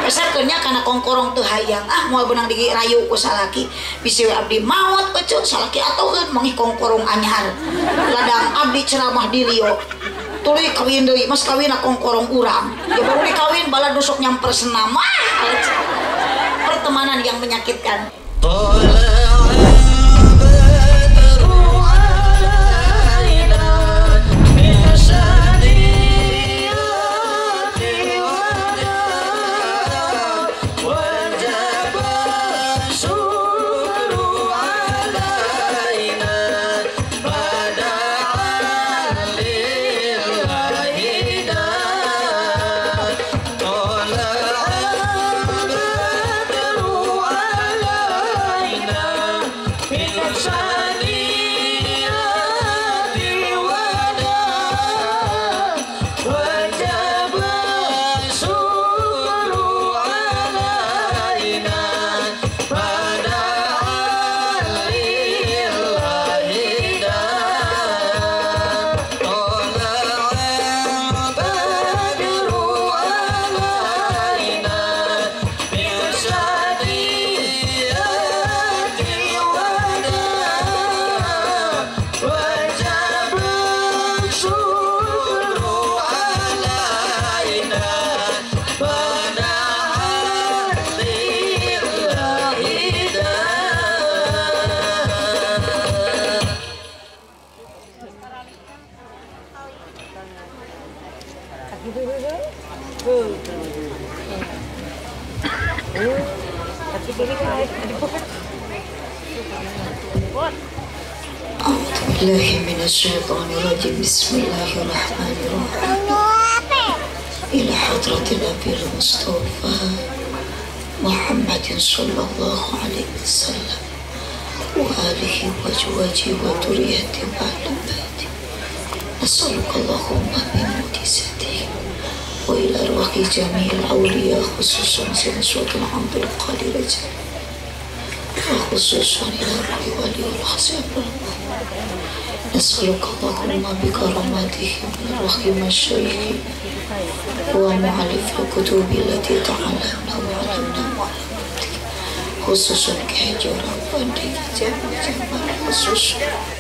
pesertnya karena kongkorong tuh hayang mau benang dirayu ku salaki bisi abdi maot ece salaki atuh mangi kongkorong anyar ladang abdi ceramah di Rio tuluy kawin deui mas kawin kongkorong urang ya baru dikawin bala dusuk nyamper senam pertemanan yang menyakitkan. A'udzubillahiminasyaitonirrajim. Bismillahirrahmanirrahim. Ila hadratil Nabil Mustafa Muhammadin sallallahu alaihi wasallam wa alihi wa azwajihi wa dzurriyyatihi wa ahli baiti. Nas'aluka Allahumma bi mu'jizatihi wa ila arwahi jami'il awliya khususan Sayyidul Abdul Qadir wa khususan ila arwahi wali al-khasabul نسألك اللهم بكراماته من رحم الشيخ ومؤلف الكتب التي تعلمنا وعلمنا معلوماتك خصوصا كهجر ربك جمال خصوصا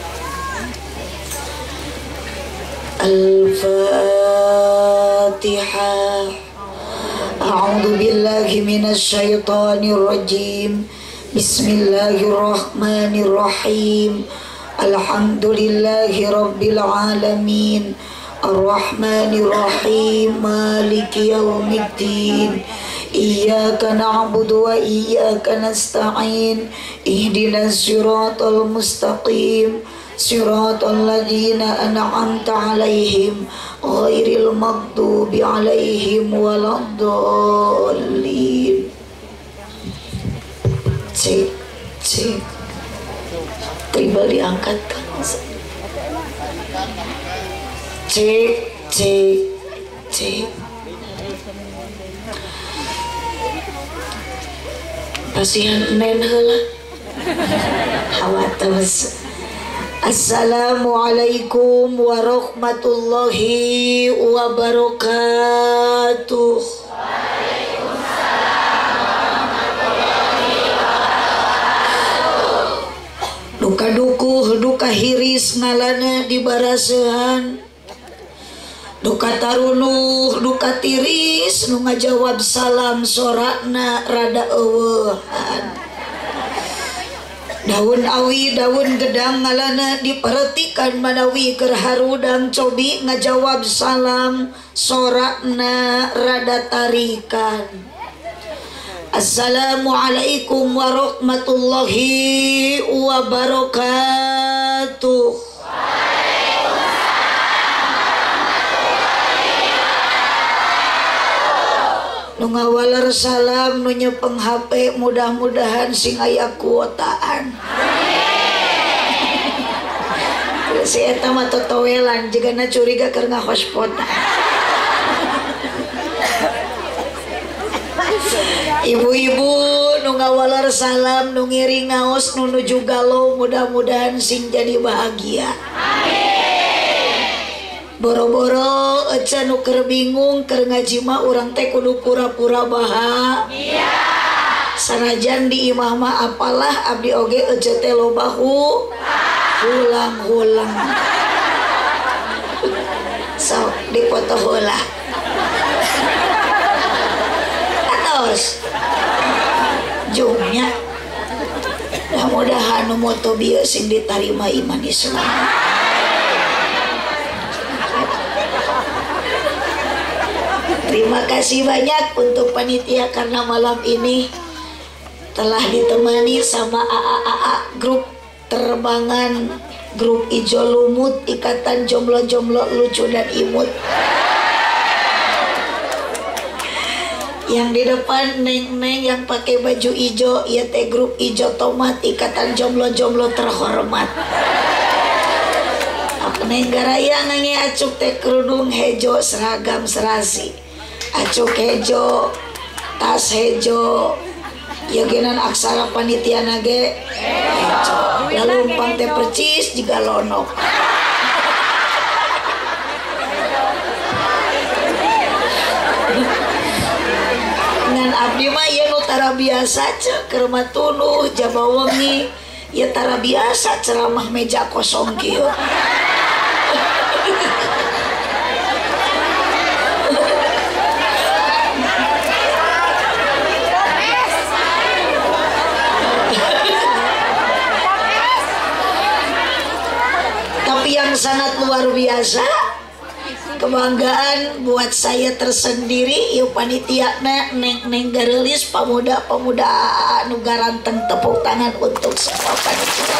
الفاتحة. أعوذ بالله من الشيطان الرجيم. بسم الله الرحمن الرحيم. Alhamdulillahi Rabbil Alamin Ar-Rahmanir-Rahim Maliki Yawmiddin Iyyaka na'budu wa iyyaka nasta'in Ihdinas siratal mustaqim Siratal ladzina an'amta 'alaihim ghairil maghdubi 'alaihim waladdallin. Cek Tiba diangkat kan cek pasien nen heula hawatos. Assalamualaikum warahmatullahi wabarakatuh. Duka dukuh, duka hiris ngalana di barasehan, duka tarunuh, duka tiris nu ngajawab salam sorakna rada eueuhan. Daun awi, daun gedang ngalana diperhatikan manawi keur harudang cobi ngajawab salam sorakna rada tarikan. Assalamualaikum warahmatullahi wabarakatuh. Nu ngawaler salam nu nyepeng HP mudah-mudahan sing aya kuotaan. Si eta mah totowelan jigana curiga keur ngahotspot. Ibu-ibu nu ngawalar salam nu ngiring ngaos nu nuju galau mudah-mudahan sing jadi bahagia. Amin. boro-boro aja nu keur bingung keur ngaji mah urang teh kudu pura-pura bahagia. Sanajan di imah mah apalah abdi oge aja teh loba hulang-hulang. So dipoto heula. Atos jumnya mudah-mudahan nu moto bieu sing ditarima iman Islam. Terima kasih banyak untuk panitia karena malam ini telah ditemani sama AA grup terbangan, grup Ijo Lumut, ikatan jomblo-jomblo lucu dan imut. Yang di depan neng-neng yang pakai baju ijo, ya teh grup Ijo Tomat, ikatan jomblo-jomblo terhormat. Neng garaya nange acuk teh kerudung hejo seragam serasi, acuk hejo tas hejo, yaginan aksara panitia nage hejo, lalu umpang teh percis juga lonok. Ngan abdi mah ya nu tara biasa cek keur rumah tunuh Jabawengi ya tara biasa ceramah meja kosong kieu. Tapi yang sangat luar biasa, kebanggaan buat saya tersendiri, yuk panitia neng garelis pemuda-pemuda anu garanteng, tepuk tangan untuk semua panitia.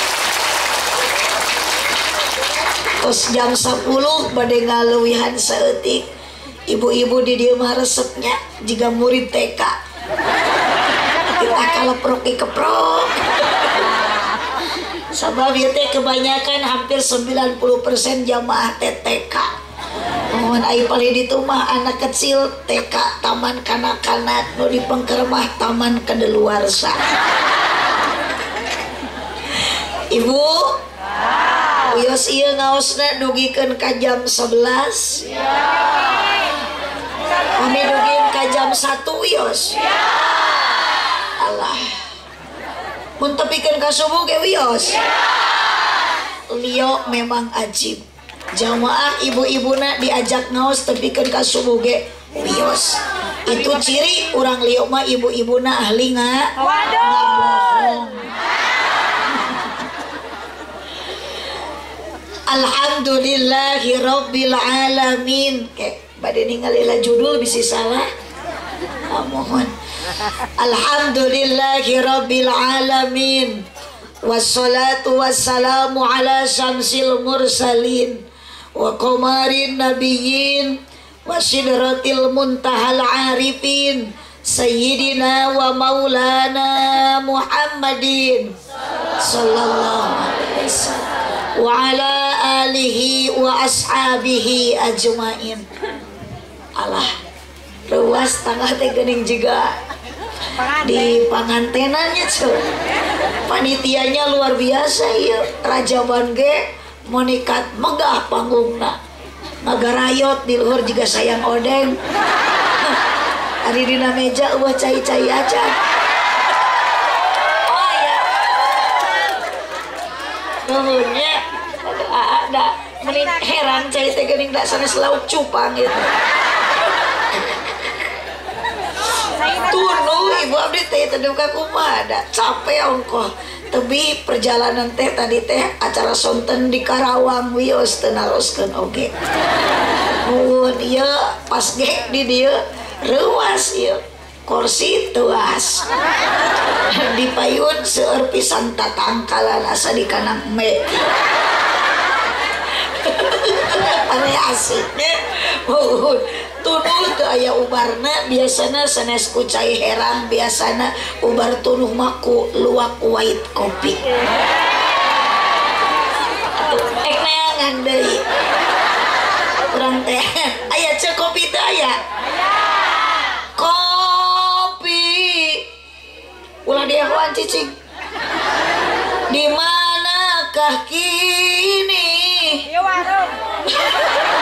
Terus jam 10 badai ngaluwihan saeutik, ibu-ibu di dieu mah resepnya jika murid TK. Kita kaleprok keprok. Sabab ieu teh kebanyakan hampir 90% jamaah TK. Mohon ai palih ditu mah anak kecil TK taman kanak-kanak nu dipengker mah taman kadaluarsa. Ibu Uyos ieu ngaosna dugikeun ka jam 11. Kami dugikeun ka jam 1 Uyos. Allah. Mun tepikeun ka subuh ge Uyos. Lio memang ajib. Jamaah ibu-ibuna diajak ngaos tepikeun ka subuh ge Uyos. Itu ciri urang Lio mah ibu-ibuna ahli ngabohong. Alhamdulillahi Rabbil Alamin. Bade ningalila judul bisi salah. Mohon. Alhamdulillahi Rabbil Alamin. Wassalatu wassalamu ala syamsil mursalin wa qamarin nabiyyin wa sidratil muntahal arifin sayyidina wa maulana Muhammadin sallallahu alaihi wasallam wa ala alihi wa ashabihi ajmain. Allah ruas tangah teh geuning juga di pangantenannya cuy. Panitianya luar biasa ya. Raja Bangge monikat megah panggungna ngagarayot di luhur juga sayang odeng. Ari dina meja eueuh cai-cai aja. Oh ya. Nuhunnya ada menit heran cai teh geuning da sanes lauk cupang gitu. Tunu ibu abdi teh teduka kumaha da capek ongkoh tebi perjalanan teh tadi teh acara sonten di Karawang wios teu naroskeun oge. Mun ieu pas ge di dieu reuas ieu kursi tuas. Dipayun seueur pisan tatangkalan asa di kanang me. Ane asiknya tunuh teu aya ubarna biasana sanes ku cai herang biasana ubar tunuh mah ku luwak white kopi. Neangan deui urang teh aya ceu kopi teh aya kopi ulah dieueuhan cicing di manakah kini ieu warung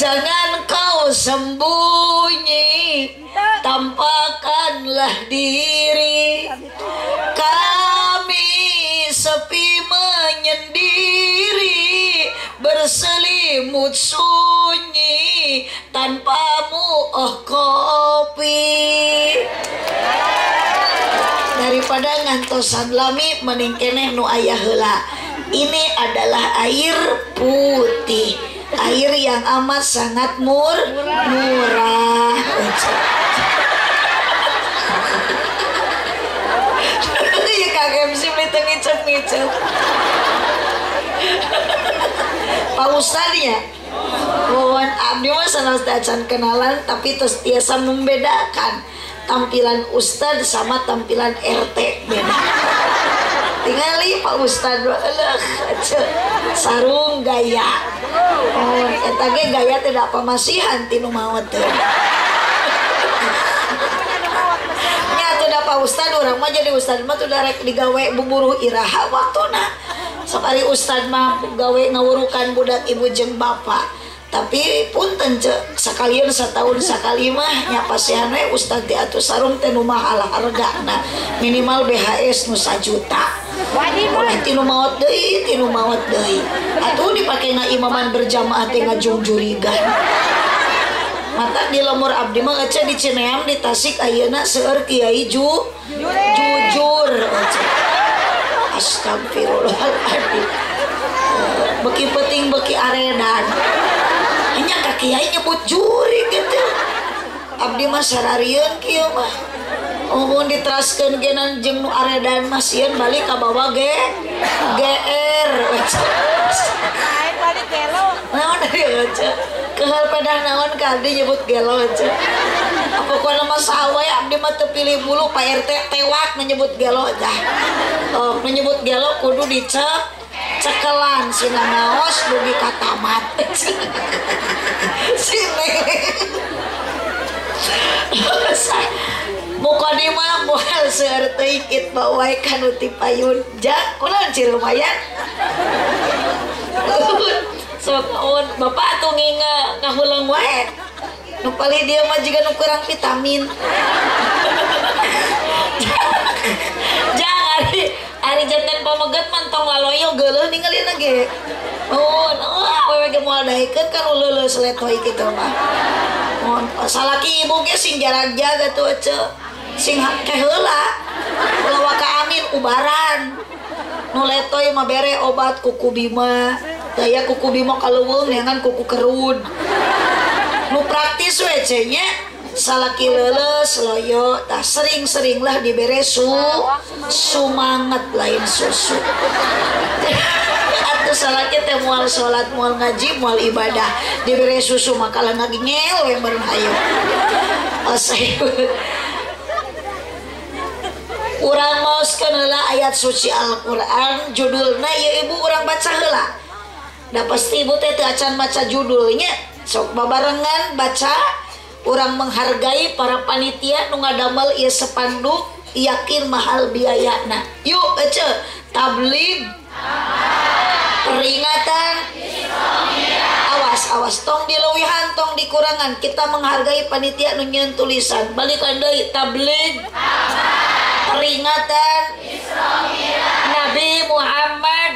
jangan kau sembunyi, tampakkanlah diri. Kami sepi menyendiri, berselimut sunyi, tanpamu oh kopi. Daripada ngantosan lami mending keneh nu aya heula. Ini adalah air putih, air yang amat sangat murah. Ya kakek mesti beli ngicep-ngicep. Pak Ustadnya Wawan abdi mah sanes dacan kenalan, tapi terus biasa membedakan tampilan Ustad sama tampilan RT beda. Tingali Pak Ustad sarung gaya. Oh, eta ge gaya tidak pamasihan tinu maot teh. Nya teu da Pak Ustad urang mah jadi Ustad mah teu rek digawe buburu iraha waktuna. Sabari Ustad mah gawe ngawurukan budak ibu jeung bapak. Tapi punten cek sekalian setahun sekali mah nya pasihan we Ustad teh atuh sarung teh nu mahal hargana minimal BHS nu 1 juta. Oleh tinu maot deui atuh dipake ngaimaman berjamaah teh ngajungjurigan. Mata di lemur abdi mah aca di Cineam di Tasik ayeuna seueur Kiai jujur. Astagfirullahaladzim. Beki peting beki aredan. Hanya ka Kiai nyebut juri gitu. Abdi mah sararieun kieu mah. Mun diteraskeun genan jeung nu aredan mah sieun balik ka bawah GR. Lain balik gelo. Naon dari aja. Keheul pedah naon ka abdi nyebut gelo aja. Pokoknya mah sawe abdi mah teu pilih bulu Pak RT tewak menyebut gelo aja. Oh, menyebut gelo kudu cekelan sina ngaos dugi ka tamat. Sine. Mukadimah moal seueur teuing itba wae kanu ti payun. Ja, kunaon ci lumayan. Sok naon bapak atuh nginga ngahulang wae. Nu palih dia mah jiga nu kurang vitamin. Jangan ari janten pameget mantong laloyo geuleuh ningalina ge. Oh, awewe ge moal daekeun kan leuleus letoy kitu mah. Mun salaki ibu ge sing jarak-jaga tuh ce. Sing keheula. Lawa ka amin ubaran. Nu letoy mah bere obat kuku bima. Daya kuku bima kaleuweung neangan kuku kerud. Nu praktis we cenye salaki leuleus loyo tah sering-seringlah dibere sumanget lain susu. Atuh salaki teh moal salat moal ngaji moal ibadah dibere susu makalah ngagingel we bareng hayu. Urang maoskeun heula ayat suci Al-Qur'an judulna ieu ibu urang baca heula. Da pasti ibu teh teu acan maca judulnya. Sok babarengan baca. Urang menghargai para panitia nu ngadamel ieu spanduk yakin mahal biayana. Yuk ece tabligh peringatan awas tong dileuwihan tong dikurangan. Kita menghargai panitia nu nyieun tulisan. Balikan deui tabligh peringatan Nabi Muhammad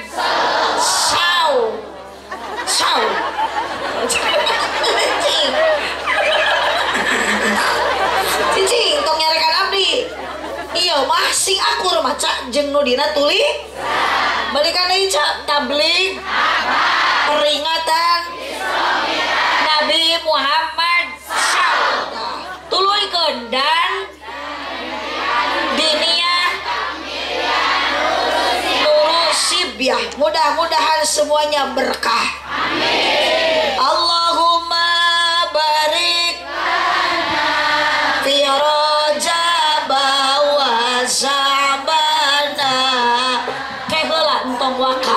cicing tong nyarekan abdi. Iya mah sing akur maca jeung nu dina tuli. Balikan deui tabligh peringatan Nabi Muhammad tuluikeun dan diniyah nurusibyah. Mudah-mudahan semuanya berkah. Amin. Allahumma barik fi Rajab wa Sya'bana. Keheula entong waka.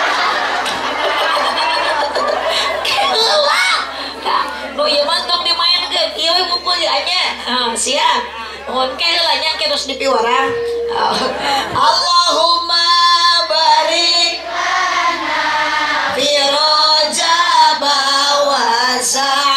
Keheula. Nu ieu mah tong dimaenkeun. Ieu we mungkul anya. Siap. Mohon keheula nya terus dipiwarang. Allahumma barik lana fi Rajab wa Sya'ban.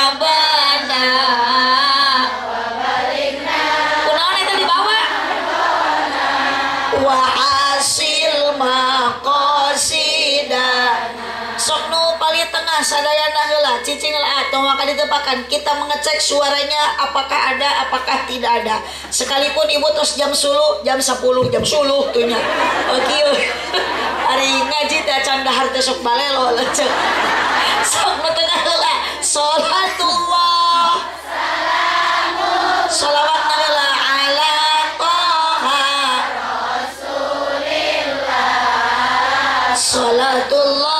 sadayana heula cicing atau maka ditepakan kita mengecek suaranya apakah ada apakah tidak ada sekalipun ibu tos jam 10 jam 10 jam 10 tuhnya oke hari ngaji teh can dahar teh sok balelo lecek sok nu tengah heula salatullah salawat heula ala toha rasulillah salatullah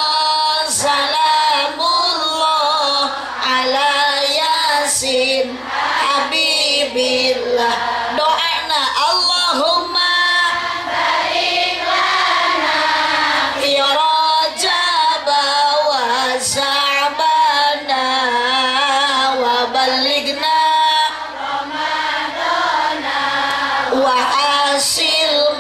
Habibillah doana Allahumma barik lana fi Rajab wa Sya'bana wa ballighna Ramadana wa asil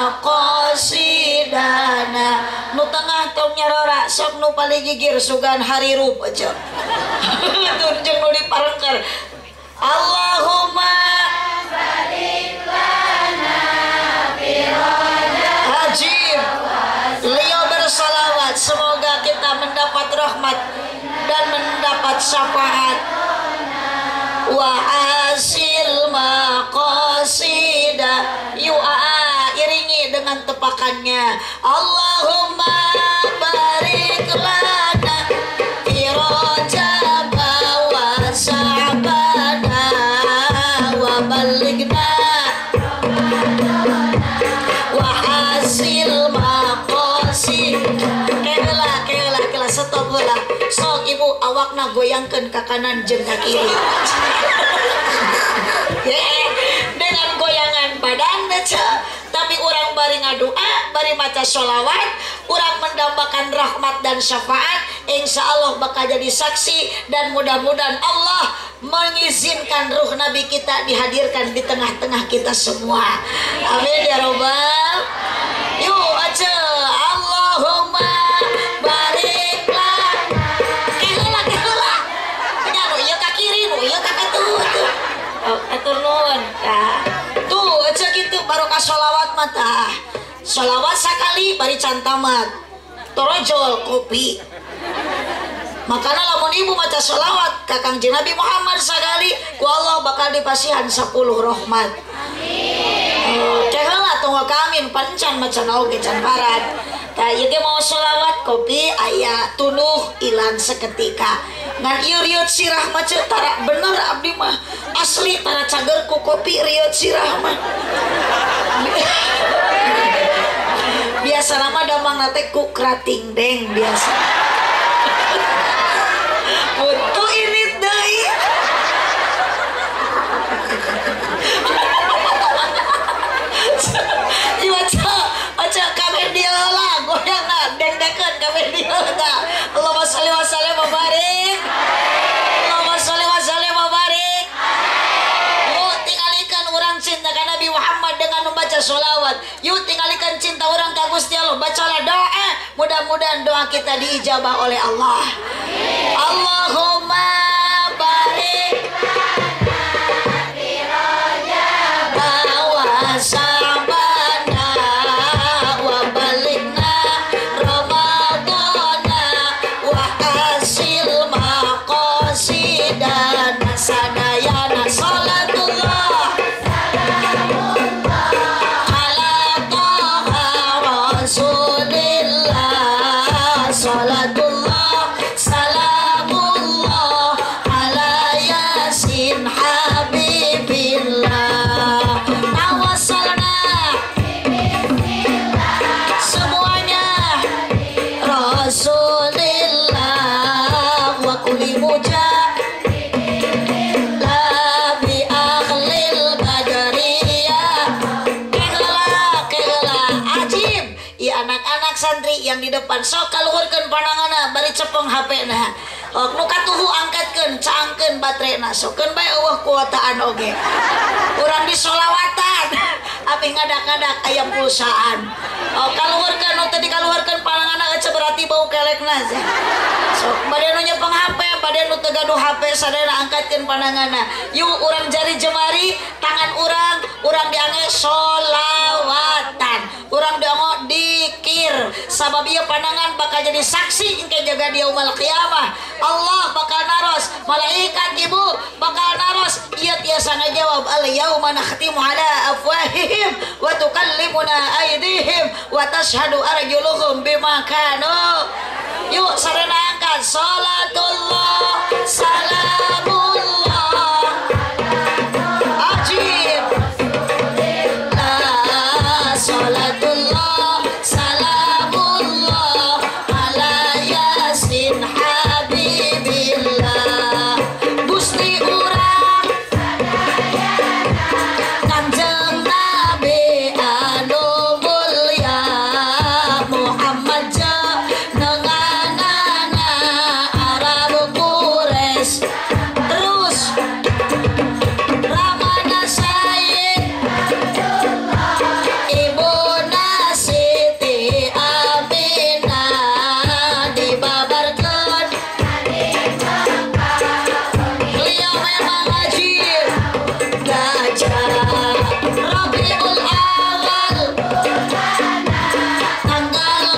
maqasidana nu tengah tong nyarora sok nu paling gigir sugan hari rup aja tuh jeung nu diparengker Allahumma barik lana fi Rajab Hajib beliau bersalawat semoga kita mendapat rahmat dan mendapat syafaat wa asil maqasida iringi dengan tepakannya Allahumma barik lana fi Rajab wa Sya'bana wa ballighna wa hasil maqasid kela stop heula sok ibu awakna goyangkeun ka kanan jeung ka kiri dengan goyangan badan tapi orang bari ngadua bari maca sholawat orang mendambakan rahmat dan syafaat insya Allah bakal jadi saksi dan mudah-mudahan Allah mengizinkan ruh Nabi kita dihadirkan di tengah-tengah kita semua amin ya robbal yuk aja Allahumma barik lana kela nya nu ieu ka kiri nu ieu ka katuh atur nuhun tuh aja gitu barokah sholawat mata sholawat sakali bari can tamat torojol kopi makanya lamun ibu maca sholawat kakang Nabi Muhammad sakali ku Allah bakal dipasihan 10 rahmat amin keheula tunggu kamin pancan macan oge can parat tah ieu ge mau sholawat kopi aya tunuh ilang seketika ngan ieu riot sirah mah tara bener abdi mah asli tara cager ku kopi riot sirah mah biasa nama damang nate ku krating deng biasa butuh ini deui aja kabeh dia lah goyangna deng-dengkeun kabeh dia tah Allahumma sholli wa sallim wa barik Allahumma sholli wa sallim wa barik yuk tingalikeun urang cinta ka Nabi Muhammad dengan membaca sholawat yuk tingalikeun cinta urang ka Gusti Allah bacalah doa mudah-mudahan doa kita diijabah oleh Allah amin Allahumma barik lana fi Rajab wa Sya'bana wa ballighna Ramadana wa hasil maqasidana sadayana salatullah ala toha rasulillah salatullah salamullah ala yasin habibillah tawassalna semuanya rasulillah wa kulli mujah labi akhlil badariyah keheula ajib ya anak-anak santri yang di depan sok kaluhurkeun pandanganna bari cepeng HP-na nu katuhu angkatkeun caangkeun baterena sokeun bae eueuh kuotaan oge urang disolawatan api ngadak-ngadak aya pulsaan kaluhurkeun nu teu dikaluhurkeun pandanganna ece berarti bau kelekna sok bade nu nyepeng HP bade nu teu gaduh HP sadayana angkatkeun pandanganna yuk urang jari jemari tangan urang diangge solawatan urang dianggo dikir sabab ieu pandangan bakal jadi saksi engke jaga di yaumul qiyamah. Allah bakal naros, malaikat ibu bakal naros, ieu tiasa ngajawab al yauma nakhtimu ala afwahihim wa tukallimuna aydihim wa tashhadu arjuluhum bima kanu. Yuk sarana angkat salatullah salamullah ajib la salatullah salamullah ala yasin habibillah gusti urang kanjeng nabi anu mulya Muhammad nenganana Arab Quraisy terus Ramana Sayyid Ibuna Siti Aminah dibabarkeun beliau memang ajib gajah Rabiul Awal tanggal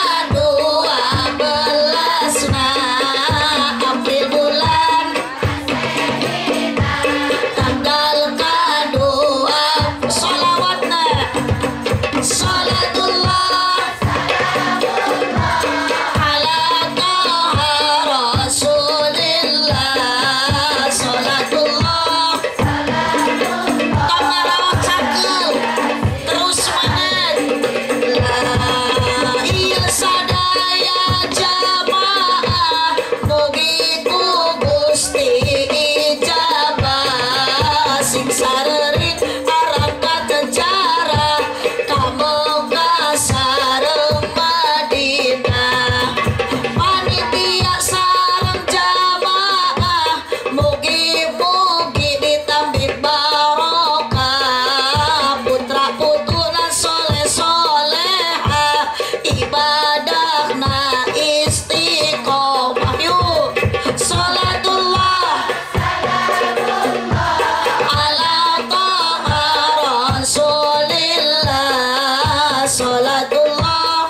ke-12 April bulan tanggal ke-2 sholawatna salatullah ala taha rasulillah salatullah tamarawat cakep terus semangat la iya sadaya jamaah mugi ku Gusti ijabah sing sarerit arangkat sejarah kamoga sareng Madinah panitia sareng jamaah mugi-mugi ditambih barokah putra putuna soleh-solehah ibadahna istiqomah yuk salatullah ala taha rasulillah salatullah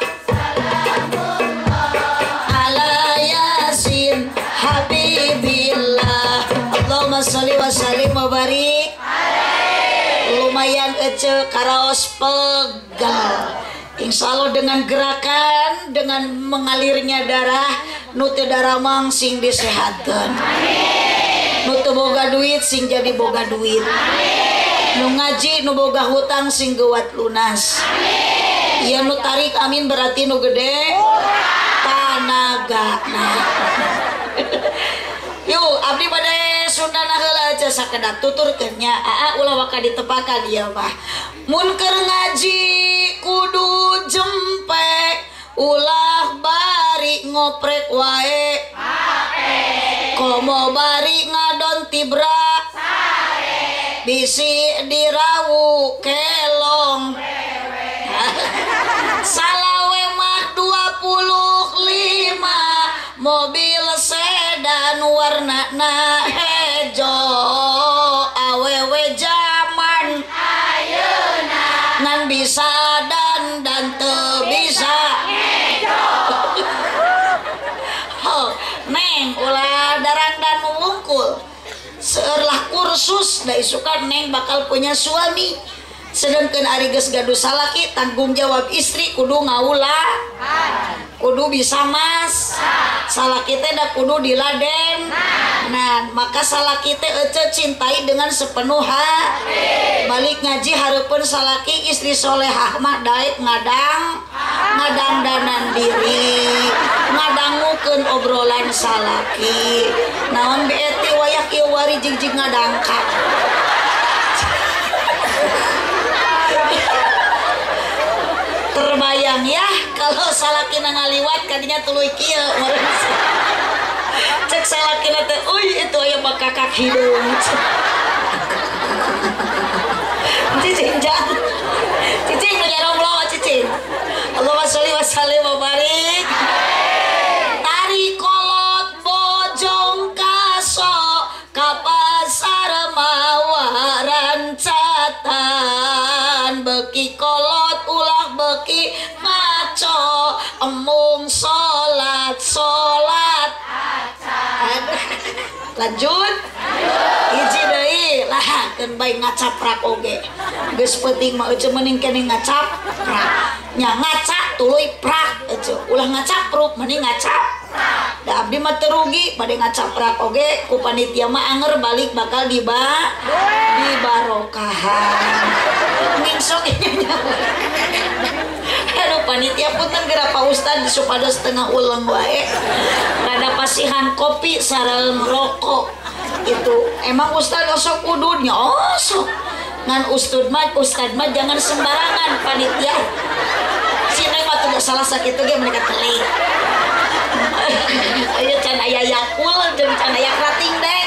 ala yasin habibillah Allahumma sholli wa sallim wa barik lumayan ece karaos pegal insya Allah dengan gerakan dengan mengalirnya darah nu teu darah mang sing disehatkeun nu teu boga duit sing jadi boga duit nu ngaji nu boga hutang sing geuwat lunas ieu nu tarik amin berarti nu gede tanagana yuk abdi bade sundana heula aja sakedak tuturkeun nya aa ulah waka ditepakan ieu mah mun keur ngaji kudu jempek ulah bari ngoprek wae komo bari ngadon tibra bisi dirawu kelong salawe mah 25 mobil sedan warnana hejo awewe zaman ayeuna ngan bisa dan teu bisa oh, neng ulah darandan wungkul seerlah kursus da isukan neng bakal punya suami sedangkan ari geus gaduh salaki tanggung jawab istri kudu ngaulah kudu bisa mas salaki teh da kudu diladen nah maka salaki teh ece cintai dengan sepenuh hati balik ngaji hareupeun salaki istri solehah mah daek ngadang danan diri ngadangukeun obrolan salaki naon beti wayak ieu wari jigjig ngadangkat terbayang ya kalau salakina ngaliwat kadinya tuluy kieu cek salakina teh uy itu aya bakakak hidung cicing jang cicing nu nyarong lawa cicing Allahumma sholli wa sallim wa barik tari kolot bojong kaso ka pasar mawaran catan beki kolot ulah beki ngaco lanjut hiji deui lah keun bae ngacaprak oge geus peuting mah euceum mending keneh ngacaprak nya ngaca tuluy prak euceum ulah ngacapruk mending ngacap da abdi mah teu rugi bade ngacaprak oge ku panitia mah anger balik bakal dibarokahan ngingsok nya aduh panitia punten geura Pak Ustad supados setengah ulang wae rada pasihan kopi sareng rokok itu emang Ustad osok ududnya osok ngan Ustad mah jangan sembarangan panitia sini mah tuh salah sakitu ge mereka teling ayo can aya Yakul jeung can aya Krating deh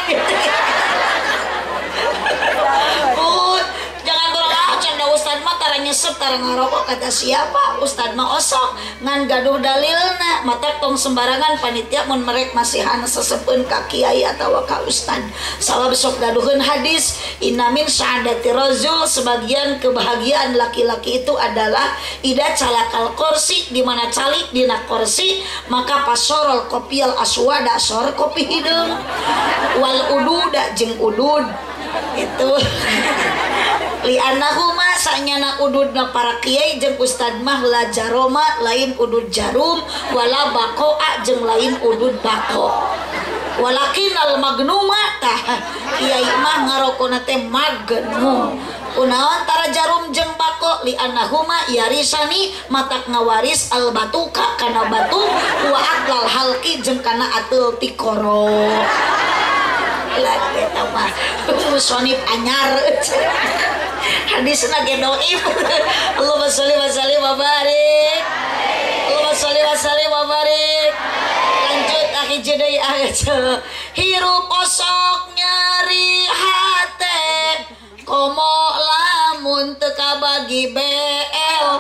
Ustad mah tara nyesep tara ngarokok kata siapa Ustad mah osok ngan gaduh dalilna mata tong sembarangan panitia mun merek masihan sesepeun ka kiai atawa ka ustad salah besok gaduheun hadis inamin sa'adati rajul sebagian kebahagiaan laki-laki itu adalah ida calakal kursi di mana calik dina kursi maka pasorol kopial aswada sor kopi hideung wal ududa jeung udud itu li'annahuma sanyana ududna para kiai jeung ustad mah la jaroma lain udud jarum wala bakoa jeung lain udud bako walakin al magnuma tah kiai mah ngarokona teh magnum kunaon tara jarum jeung bako li'annahuma yarisani matak ngawaris al batuka kana batu wa aqlal halqi jeung kana atul tikoro lah eta mah musonib anyar hadisna ge dhaif Allahumma sholli wa sallim wa barik Allahumma sholli wa sallim wa barik lanjut hiji deui hirup osok nyari hate komo lamun teu kabagi BL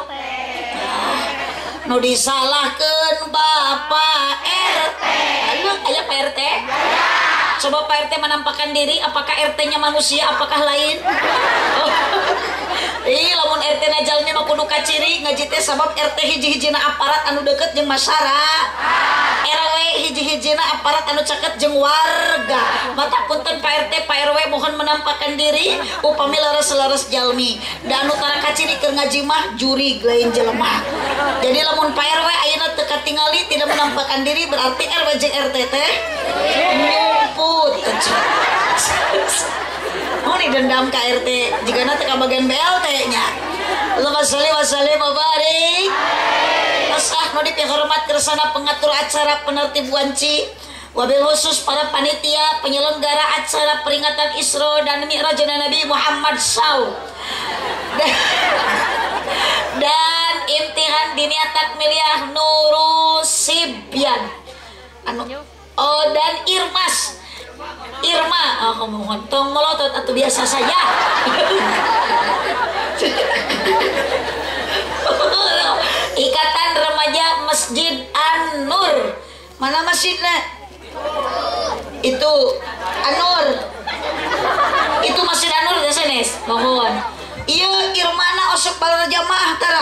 nu disalahkeun Bapak RT aya Pak RT coba Pak RT menampakkan diri apakah RT-nya manusia apakah lain oh. Lamun RT na jalmi mah kudu kaciri ngaji teh sabab RT hiji-hijina aparat anu deket jeung masyarakat RW hiji-hijina aparat anu caket jeung warga mata punten Pak RT Pak RW mohon menampakkan diri upami laras-laras jalmi da anu tara kaciri keur ngaji mah juri lain jelema jadi lamun Pak RW ayeuna teu katingali tidak menampakkan diri berarti RW jeung RT teh nyumput mau didendam ke RT jika nanti ke bagian BLT nya Allahumma sholli wa sallim wa barik Masah nodip yang hormat kersana pengatur acara penertib wanci wabil khusus para panitia penyelenggara acara peringatan Isra dan Mi'raj Nabi Muhammad SAW dan imtihan diniyah takmiliyah Nurusibyan dan Irma mohon tong melotot atau biasa saja Ikatan Remaja Masjid An-Nur mana masjidnya itu An-Nur itu Masjid An-Nur ya senes mohon iya Irmana osok balana jamaah tara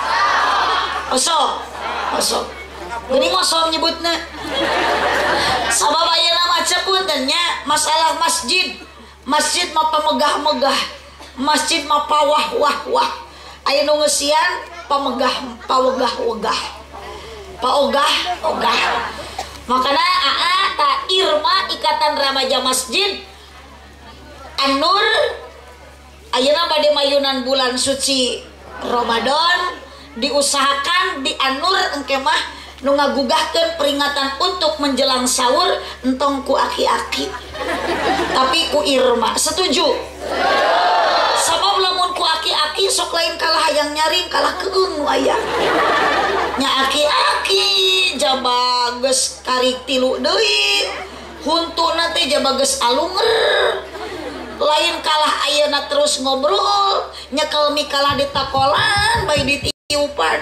osok geuning osok nyebutna sabab ayeuna maca puntennya masalah masjid mah pamegah-megah masjid mah pawah-wah aya nu ngeusian pawegah-wegah paogah-ogah makana ta Irma Ikatan Remaja Masjid An-Nur ayeuna bade mayunan bulan suci Ramadan diusahakan di An-Nur engke mah nu ngagugahkeun peringatan untuk menjelang sahur entong ku aki-aki tapi ku Irma setuju sabab lamun ku aki-aki sok lain kalah hayang nyaring kalah keung aya nya aki-aki jaba geus karik 3 deui huntuna teh jaba geus alunger lain kalah ayeuna terus ngobrol nyekel mi kalah ditakolan bae ditiupan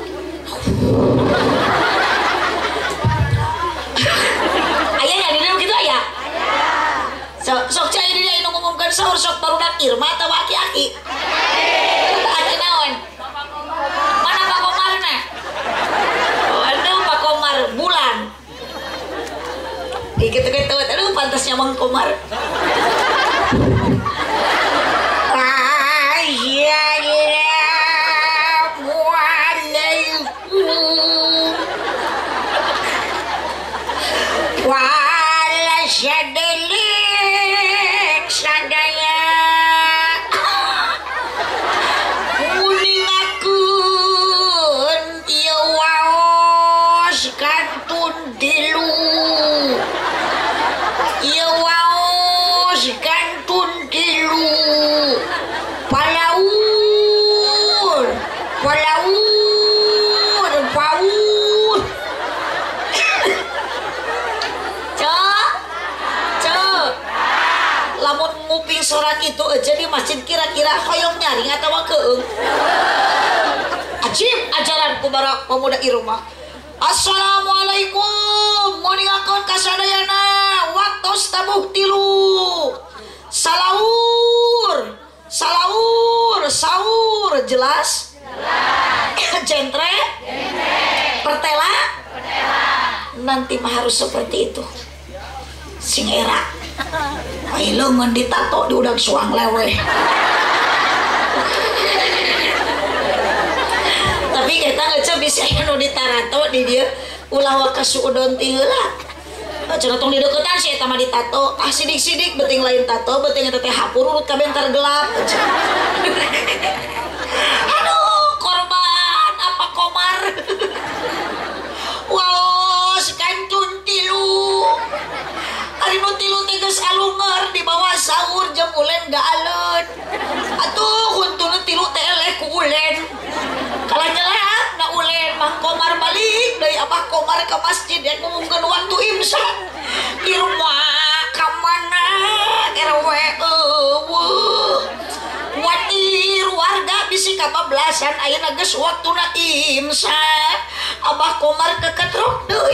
ayahnya di dalam gitu ayah sok cai di dia ngomongkan sahur sok barudak Irma atau aki-aki aki naon mana Pak Komar na aduh Pak Komar bulan gitu aduh pantasnya Mang Komar. Assalamualaikum. Wala sadelik sadaya. Muningakeun ieu waos kantun tilu. Ieu waos kantun tilu. Palaur, palaur, paur. Lamun nguping sorak itu aja di masjid kira-kira hoyong nyaring atau keung. Ajib ajaran kubarak pemuda Irma. Assalamualaikum, moningakeun kasadayana waktos tabuh tilu. Salaur, salaur, saur, jelas? Jelas. Jentre? Jentre. Pertela? Pertela. Nanti mah harus seperti itu. Sing era. Ai leungeun ditato di udang suang lewe. Tapi kita ngece bisa anu ditarato di dieu ulah wa kasuudon ti heula. Cenah tong di deukeutan si eta mah ditato, ah sidik-sidik beuting lain tato, beuting eta teh hapur urut kabeh entar gelap. Aduh, korban apa Komar. Waos kantun tilu. Ari nu tilu teh geus alunger di bawah sahur jam ulen da aleut. Atuh huntuna tilu teh eleh ku ulen. Kala nyeleak na ulen mah Komar balik deui Abah Komar ke masjid yang ngumumkeun waktu imsak. Irma ka mana RW eueuh. Watir warga bisi kabablasan ayeuna geus waktuna imsak. Abah Komar keketrok deui.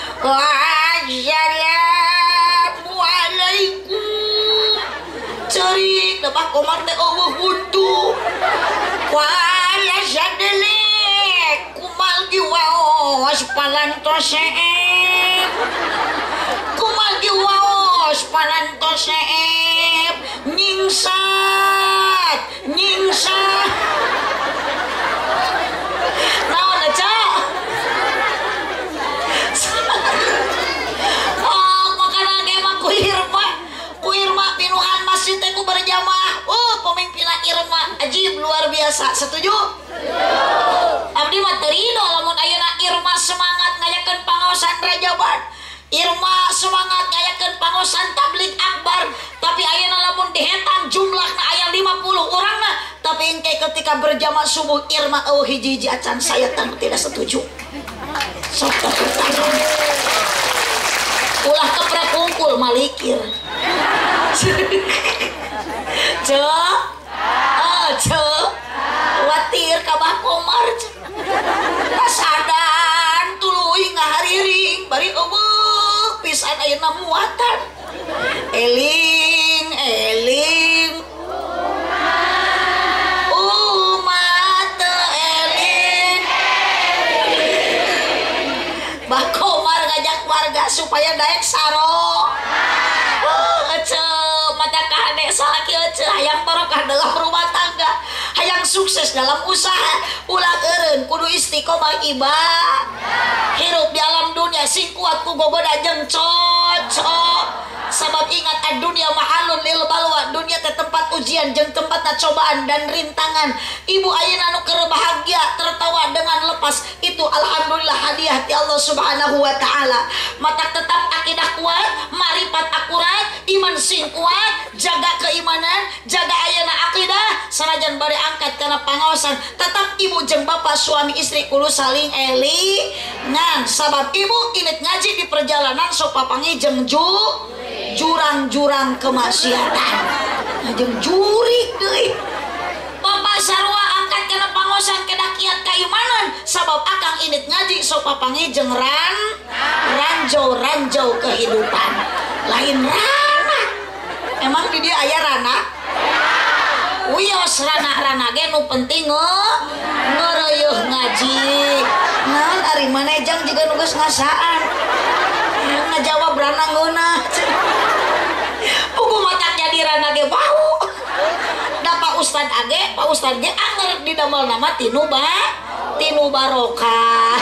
Assalamualaikum. Cerik Abah Komar teh eueuh buntu. Wala sadelek kumal gi waos palantoseep. Kumal gi waos palantoseep. Nyingsat, nyingsat. Naon aja? Oh, makana ge mah ku Irma pinuhan masjid teh ku berjamaah. Pemimpin Irma ajib luar biasa. Setuju? Abdi mah teu ridho lamun ayeuna Irma semangat ngayakeun pangaosan rajaban. Irma semangat ngayakeun pangaosan tabligh akbar, tapi ayeuna lamun dihetang jumlahna aya 50 urangna, tapi engke ketika berjamaah subuh Irma hiji-hiji acan saya tidak setuju. Sok tepuk tangan. Ulah keprak kungkul malikir. Watir kabah Komar kasadan tuluy ngahariring bari eueuh pisan ayeuna muatan. Eling eling umat eling. Bah Komar ngajak warga supaya daek saro. Mata kahade salaki eceu hayang barokah dalam rumah tangga, hayang sukses dalam usaha, ulah eureun kudu istiqomah ibadah. Hirup di alam dunia sing kuat ku gogoda jeung cocok. Sabab ingat dunia mahalun lil balwa, dunia teh tempat ujian jeung tempatna cobaan dan rintangan. Ibu ayeuna nu keur bahagia tertawa dengan lepas itu alhamdulillah hadiah ti Allah Subhanahu wa taala. Mata tetap akidah kuat, marifat akurat, iman sing kuat, jaga keimanan, jaga ayeuna akidah, sanajan bade angkat kana pangaosan, tetap ibu jeung bapak suami istri kudu saling elingan. Sabab ibu init ngaji di perjalanan sok papangi jeung jurang-jurang kemaksiatan. Jeung jurik deui. Bapak sarua angkat kana pangosan kedah kiat kaimanan sabab akang init ngaji sok papangi jeung ranjau kehidupan. Lain rana. Emang di dia aya rana? Wios rana ge nu penting ngeureuh ngaji. Naon ari manejang juga nu geus ngasaan. Ngajawab rana ngeunah. pikiran age bau. Da Pak Ustad age, Pak Ustad ge anger di damel nama tinu barokah.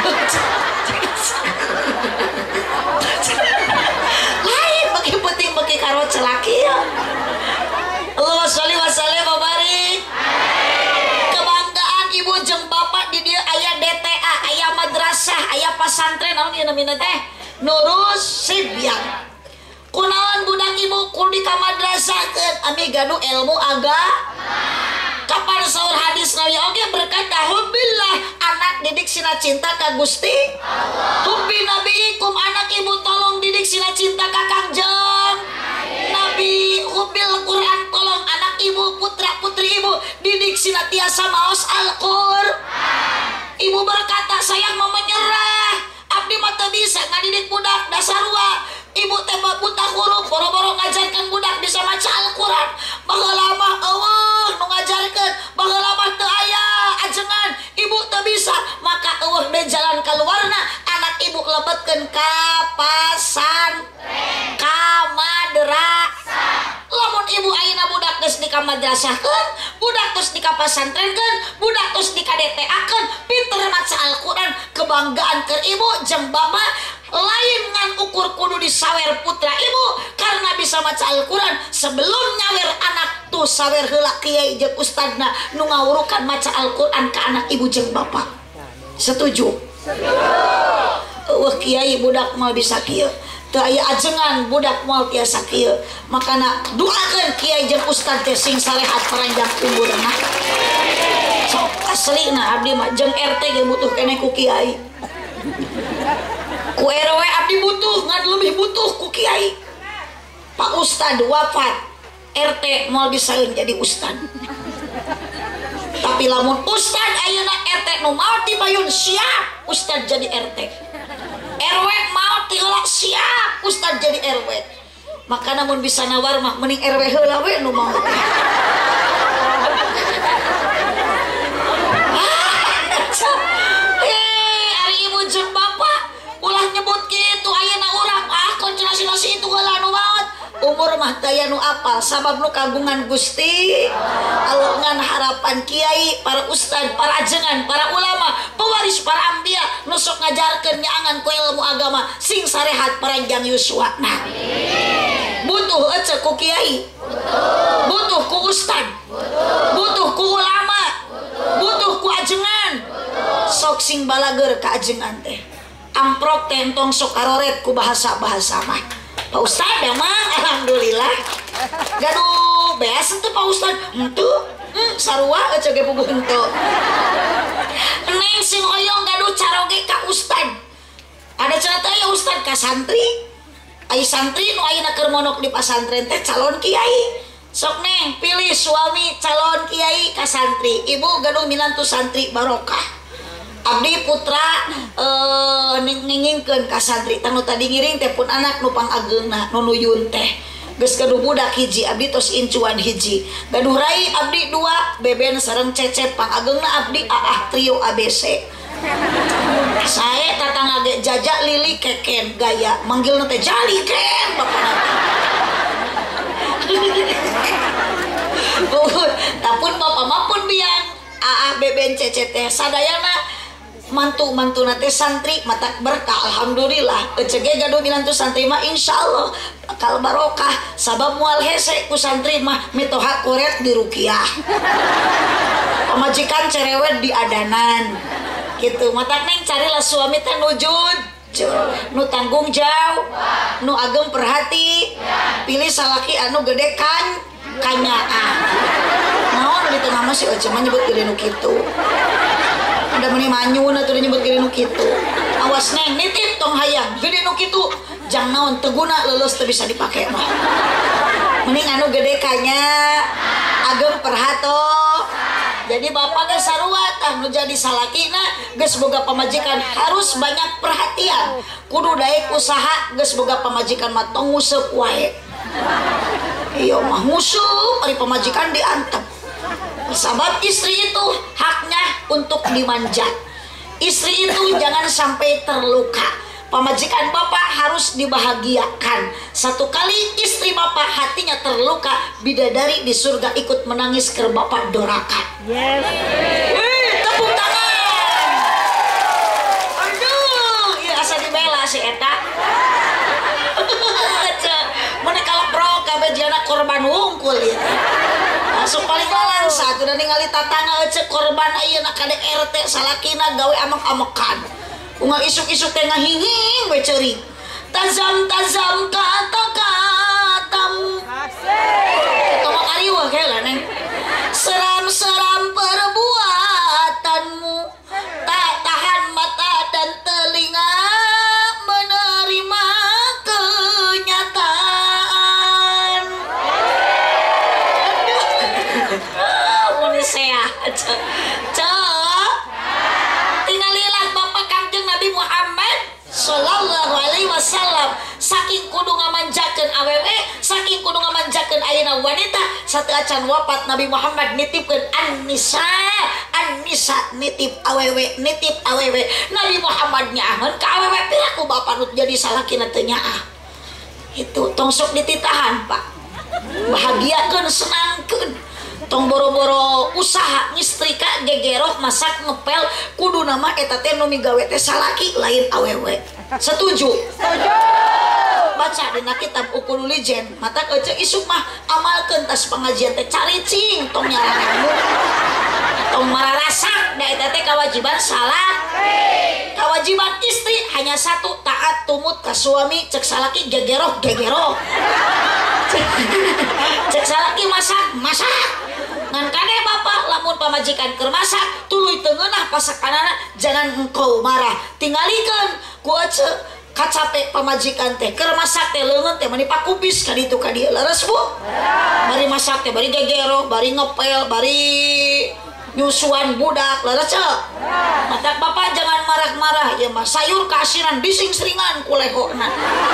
Lain bagi penting bagi karo celaki ya. Allahumma sholli wa sallim wa barik. Kebanggaan ibu jeung bapak di dieu aya DTA, aya madrasah, aya pasantren naon ieu namina teh? Nurus Sibyan. Kunaon budak ibu kudu di madrasahkeun ami gaduh ilmu agama. Kapan saur hadis Nabi oge berkata hubbillah anak didik sina cinta ka Gusti Allah. Hubbi nabiikum anak ibu tolong didik sina cinta ka Kangjeng Nabi. Hubbil Quran tolong anak ibu putra putri ibu didik sina tiasa maos Al-Qur'an. Ibu berkata saya mau menyerah abdi mah teu bisa ngadidik budak dasarua. Ibu teh buta huruf boro-boro ngajarkeun budak bisa maca Al-Qur'an. Baheula mah eueuh nu ngajarkeun, baheula mah teu aya ajengan ibu teu bisa, maka eueuh deh jalan kaluarna anak ibu lebetkeun ka pasantren, ka madrasah. Lamun ibu ayeuna budak geus di ka madrasahkeun, budak geus di ka pasantrenkeun, budak geus di ka DTA-keun, pinter maca Al-Qur'an, kebanggaan keur ibu jeung bapak. Lain ngan ukur kudu disawer putra ibu karena bisa maca Al-Quran sebelum nyawer anak tuh sawer heula kiai jeung ustadna nu ngawurukan maca Al-Quran ke anak ibu jeung bapak. Setuju? Wah kiai budak mau bisa kieu teu aya ajengan budak mau tiasa kieu makana doakeun kiai jeung ustad teh sing sarehat paranjang umurna. Sok aslina abdi mah jeung RT ge butuh keneh ku kiai. Ku RW abdi butuh ngan lebih butuh ku kiai. Pak Ustad wafat RT moal bisaeun jadi ustad. Tapi lamun ustad ayeuna RT nu mau dibayun siap ustad jadi RT. RW mau tiheula siap ustad jadi RW. Maka namun bisa nawar mah mending RW heula we nu mau. Ari ibu jeung bapak ulah nyebut gitu ayeuna urang konsentrasi itu heula nu maot umur mah daya nu apal sabab nu kagungan Gusti Allah ngan harapan kiai para ustad para ajengan para ulama pewaris para ambia nu sok ngajarkeun nyaangan ku ilmu agama sing sarehat paranjang yuswana. Butuh ece ku kiai, butuh ku ustad, butuh ku ulama, butuh ku ajengan. Sok sing balager ka ajengan teh amprok tentong sok karoret ku bahasa-bahasa mah. Pak Ustad emang alhamdulillah. Gaduh beas teu Pak Ustad. Henteu. Sarua ece ge puguh henteu. Neng sing hoyong gaduh caroge ka Ustad. Ada cerita ya Ustad ka santri. Ai santri nu ayeuna keur monok di pasantren teh calon kiai. Sok neng pilih suami calon kiai ka santri. Ibu gaduh minantu santri barokah. Abdi putra ngingingkeun ka santri tanu tadi ngiring teh pun anak nu pangageungna nu nuyun teh geus gaduh budak hiji abdi tos incuan hiji gaduh rai abdi 2 beben sareng cecep pangageungna abdi aah trio ABC. Sae tatangga ge jajak lili keken gaya manggilna teh jali ken bapak. Tapun bapak mapun biang aah beben cecep teh sadayana mantu nate santri mata berkah alhamdulillah ecege gaduh minantu santri mah insyaallah bakal barokah sabab moal hese ku santri mah mitoha koret di ruqyah pamajikan cerewet di adanan gitu mata neng carilah suami teh nujud nu tanggung jawab nu ageng perhati pilih salaki anu gede kanyaan naon di tengah mah si Oce mah nyebut gede nu kitu ada meni manyun atau nyebut gede nu kitu awas neng nitip tong hayang gede nu kitu jang naon teguna lulus teu bisa dipake mah mending anu gede kanya ageng perhato jadi bapak geus sarua tah nu jadi salakina geus boga pamajikan harus banyak perhatian kudu daek usaha geus boga pamajikan mah tong nguseup wae iya mah nguseup ari pamajikan diantep. Sabab istri itu haknya untuk dimanja. Istri itu jangan sampai terluka. pamajikan bapak harus dibahagiakan. Satu kali istri bapak hatinya terluka, bidadari di surga ikut menangis ke bapak dorakan. Yes. Tepuk tangan. Aduh, ya asa dibela si eta. Mereka leprok kabeh jana korban wungkul ya. Masuk paling lalang satu dan ningali tatangga cek korban ayeuna kade RT salakina gawe amek-amekan. Ungal isuk-isuk teh ngahinging we ceurik. Tazam-tazam kata-katamu. Asik. Tong karieuh ge lah neng. Seram-seram perbuatanmu. Tak tahan mata dan telinga menerima kenyataan. Aduh. Mun seah. Sallallahu alaihi wasallam saking kudu ngamanjakeun awewe, saking kudu ngamanjakeun ayeuna wanita, satu acan wafat Nabi Muhammad nitipkeun an-nisa nitip awewe Nabi Muhammad nyaahkeun ka awewe piraku bapak nu jadi salakina teu nyaah. Itu tong sok dititahan Pak. Bahagiakeun, senangkeun. Tong boro-boro usaha ngistrika gegeroh masak ngepel kudu nama eta teh nu migawe teh salaki lain awewe. Setuju? Setuju. Baca dina kitab Uqulul Jen mata ece isuk mah amalkeun tas pengajian teh caricing tong nyaranganmu. Tong mararasak da eta teh kewajiban salat. Kewajiban istri hanya satu, taat tumut ka suami, cek salaki gegeroh. Cek salaki masak. Ngan kade bapak lamun pamajikan keur masak tuluy teu ngeunah pasakanana jangan engkau marah. Tingalikeun ku ece kacape pamajikan teh keur masak teh leungeun teh mani pakubis ka ditu ka dieu leres Bu. Bari masak teh bari gegero, bari ngepel, bari nyusuan budak leres ceu. Mata bapak jangan marah-marah ya mah sayur kaasiran bising seringan ku lehona.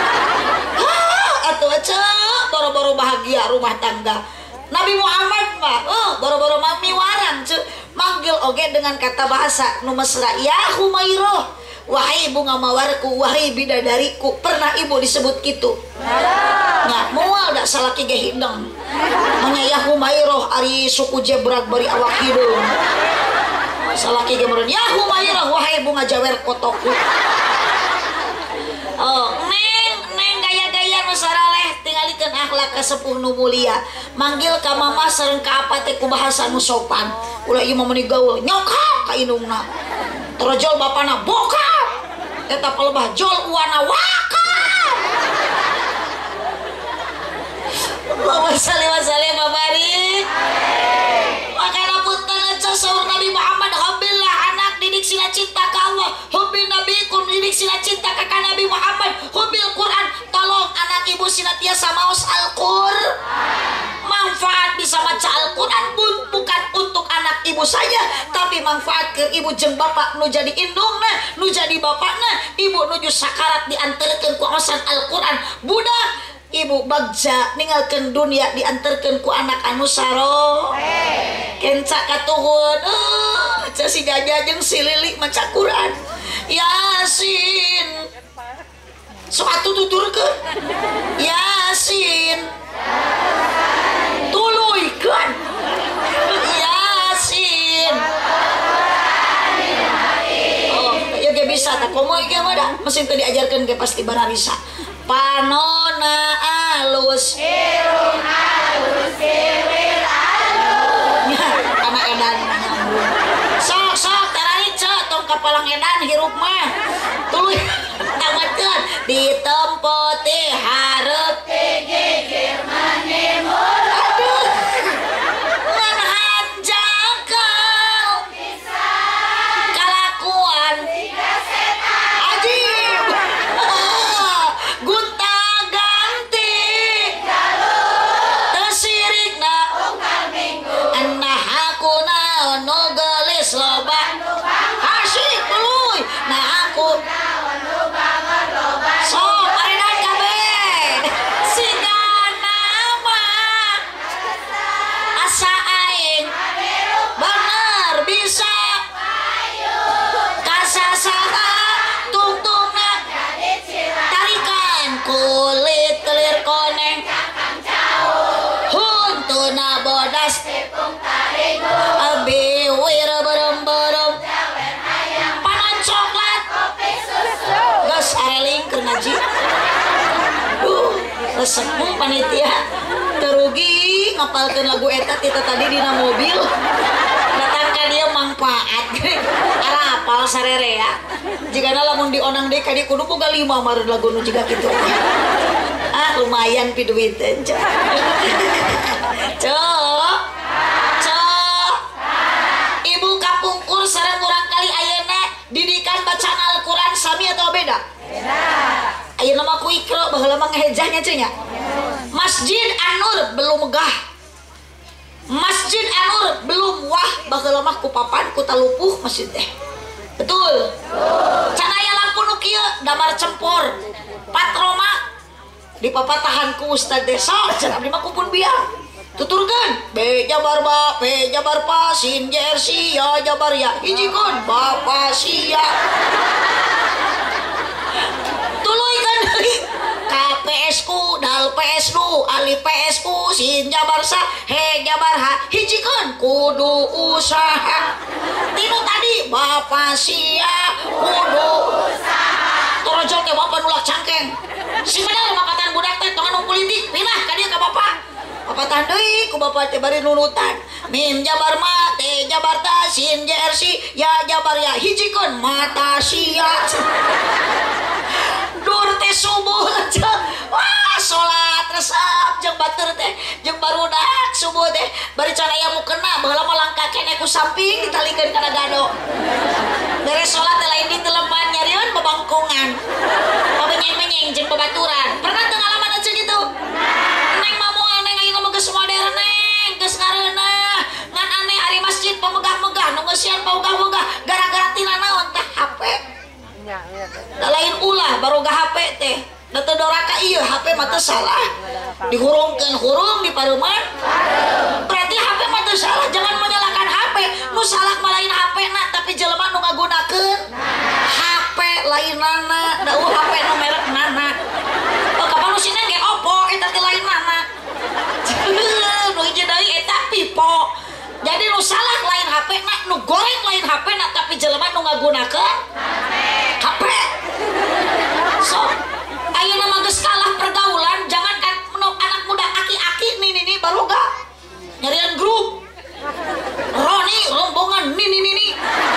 Atuh ece boro-boro bahagia rumah tangga. Nabi Muhammad mah boro-boro mami warang ce manggil oge dengan kata bahasa nu mesra ya Humairah, wahai bunga mawarku, wahai bidadariku. Pernah ibu disebut kitu? Nya moal da salaki ge hideng nya ya Humairah ari suku jebrag bari awak hidung. Salaki ge meureun ya Humairah, wahai bunga jawer kotoku. Neng gaya-gaya nu saraleh tingalikeun akhlak kasepuh nu mulia. Manggil ka mama sareng ka apa teh ku bahasa nu sopan. Ulah ieu mah meuni gaul nyokap ka indungna. Torojol bapana bokap. Eta palebah jol uwana wakap. Allahumma shalli wa sallim wa barik. Makana punten aja saur Nabi Muhammad habillah anak didik sila cinta ka Allah, hubbil nabikum didik sila cinta ka Nabi Muhammad, hubbil Quran tolong anak ibu senantiasa maos Al-Qur'an. Manfaat bisa baca Al-Quran bukan untuk anak ibu saja, tapi manfaat ke ibu jeung bapak nu jadi indungna, nu jadi bapakna, ibu nuju sakarat diantarkeun ku awasan Al-Quran. Budak ibu bagja ninggalkeun dunia diantarkeun ku anak anu saro. Kenca katuhun ca si Jaja jeung si Lili maca Quran. Yasin. Sok atuh tuturkeun. Yasin. Tuluikeun. Yasin. Oh, ya ge bisa tak komo ge mah da mesin teu diajarkeun ge pasti bararisa. Panona alus. Irung alus, kiwil alus. Anak edan nyambung. Sok tararik cek tong kapalang edan hirup mah. Tuluy tamatkeun ditempo ti hareup ti gigir manimul. Aduh. Manhan jakal. Bisa. Kalakuan. Tiga setan. Ajib. Gunta ganti. Jalur. Tesirikna. Ungkal minggu. Anah aku naon nu geulis loba. Asik tuluy. Nah aku. Sok paredan kabeh. resepmu panitia terugi ngapalkeun lagu eta kita tadi dina mobil datang ka dia manfaat ara apal sarere ya jigana lamun dionang deui ka dieu kudu boga 5 meureun lagu nu jiga kitu lumayan pi duiteun cok ibu kapungkur sareng urang kali ayeuna didikan bacaan Al-Quran sami atau beda? Beda. Ayeuna mah ku ikro baheula mah ngehejahnya cenah. Masjid An-Nur belum megah. Masjid An-Nur belum wah baheula mah ku papan ku talupuh masjid teh. Betul. Can aya lampu nu kieu damar cempor. Patroma di papatahan ku Ustad desa can abdi mah kupun biang. Tuturkan B Jabar Ba P Jabar Pa Sin JRC Ya Jabar Ya hijikeun Bapak Sia tuluy kan KPS ku Dal PS nu Ali PS ku Sin Jabar Sa He Jabar Ha hijikeun kudu usaha tinu tadi Bapak Sia kudu usaha torojol teh bapak nulak cangkeng si bener mapatan budak teh tong anu politik pindah ka dieu ka bapak papatan deui ku bapak teh bari nunutan mim Jabar Ma T Jabar Ta Sin JRC Ya Jabar Ya hijikeun mata sia dur teh subuh wah salat resep jeung batur teh jeung barudak subuh teh bari can aya mukena baheula mah langka keneh ku samping ditalikeun kana gado beres salat teh lain ditelepan nyarieun babangkongan pabenyeng-benyeng jeung babaturan pernah teu ngalaman aja gitu neng mamoal neng ayeuna mah geus modern neng geus ngareunah ngan aneh ari masjid pamegah-megah nu ngeusian paugah-ugah gara-gara tina naon teh HP da lain ulah baroga HP teh da teu doraka ieu HP mah teu salah dihurungkeun hurung dipareuman berarti HP mah teu salah jangan menyalahkan HP nu salah mah lain HP na tapi jelema nu ngagunakeun HP lainana da HP nu merek nana kapan nu sinen ge Oppo eta teh lain nana nu hiji deui eta Vivo jadi nu salah lain HP na nu goreng lain HP na tapi jelema nu ngagunakeun HP so ayeuna mah geus kalah pergaulan jangan kan anak muda aki-aki nih baruga nyarian grup Roni rombongan nih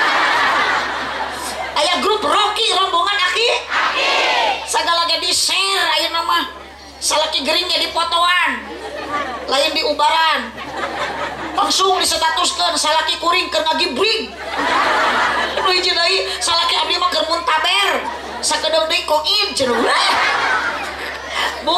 aya grup Rocky rombongan aki sagala ge di share ayeuna mah salaki gering ge dipotoan lain diubaran langsung disetatuskeun salaki kuring keur ngagibring nu hiji deui salaki abdi mah keur muntaber sakedeung deui koin cenah Bu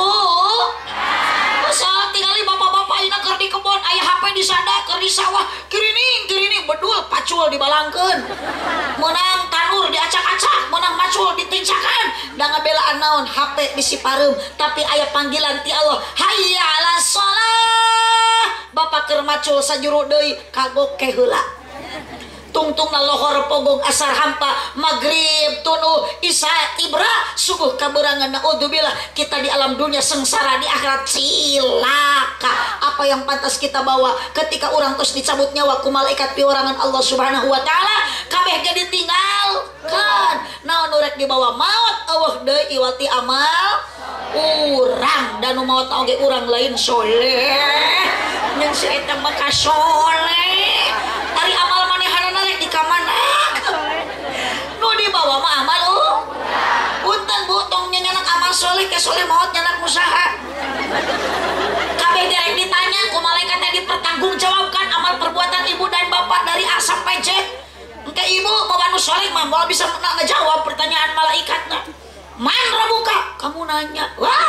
sok tingali bapak-bapak ina keur di kebon aya HP di sada keur di sawah kirining bedul pacul dibalangkeun meunang tanur diacak-acak meunang macul ditincakan da ngabelaan naon HP bisi pareum tapi aya panggilan ti Allah hayya 'alas shalah bapak keur macul sajuru deui kagoke heula tungtungna lohor pogong asar hampa maghrib tunu isya tibra subuh kaberangan naudzubillah kita di alam dunia sengsara di akhirat cilaka apa yang pantas kita bawa ketika orang terus dicabut nyawa ku malaikat piurangan Allah Subhanahu wa taala kabeh ge ditinggalkan naon urek dibawa maut eueuh deui wati amal urang dan maut oge urang lain soleh jeung si eta mah kasoleh ari amal di kamana nu dibawa mah amal punten Bu tong nyanyanak amal soleh ke soleh maut nyanak usaha kabeh derek ditanya ku malaikat yang dipertanggungjawabkan amal perbuatan ibu dan bapak dari A sampai Z engke ibu bawa nu soleh mah moal bisa ngejawab pertanyaan malaikatna man rabuka kamu nanya wah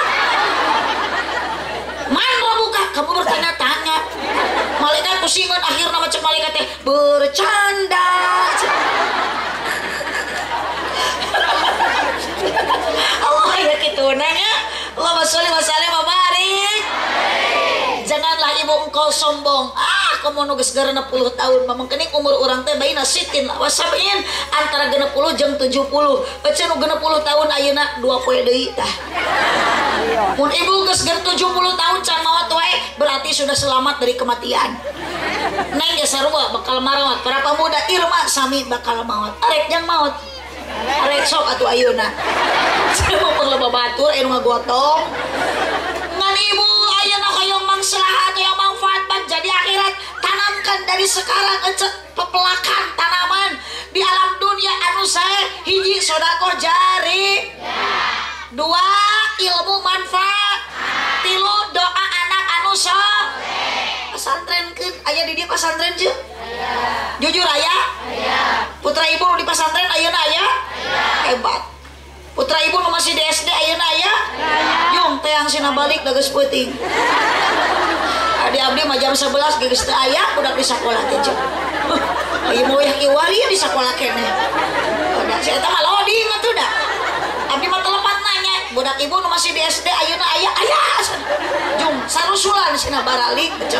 man rabuka kamu bertanya-tanya malaikat pusingan akhirnya macam malaikat teh bercanda Allah ya gitu nanya Allahumma sholli wa sallim wa barik janganlah ibu engkau sombong kamu nu geus 60 tahun mamang kening umur urang teh baina sitin wa sab'in antara 60 jeung 70 baca nu 60 tahun ayeuna 2 poe deui tah mun ibu geus 70 tahun can maot wae berarti sudah selamat dari kematian neng ge sarua bakal marawat para pemuda Irma sami bakal maot arek jang maot arek sok atuh ayeuna mau perlu babatur anu ngagotong mulaikan dari sekarang pepelakan tanaman di alam dunia anu sae hiji sodako jari, dua ilmu manfaat, tilu doa anak anu saleh. Pesantren ke aya di dia pesantren je? Jujur aya? Putra ibu di pesantren ayeuna aya? Hebat. Putra ibu nu masih di SD ayeuna aya? Yung teang sina balik da geus peuting. Adi abdi mah jam 11 geus teu aya budak di sakola teh jeung. Ieu moyah kiwari di sakola keneh. Da si eta mah loading atuh da. Abdi mah telepat nanya, budak ibu nu masih di SD ayeuna aya? Aya. Jung sarusulan sina baralik jeung.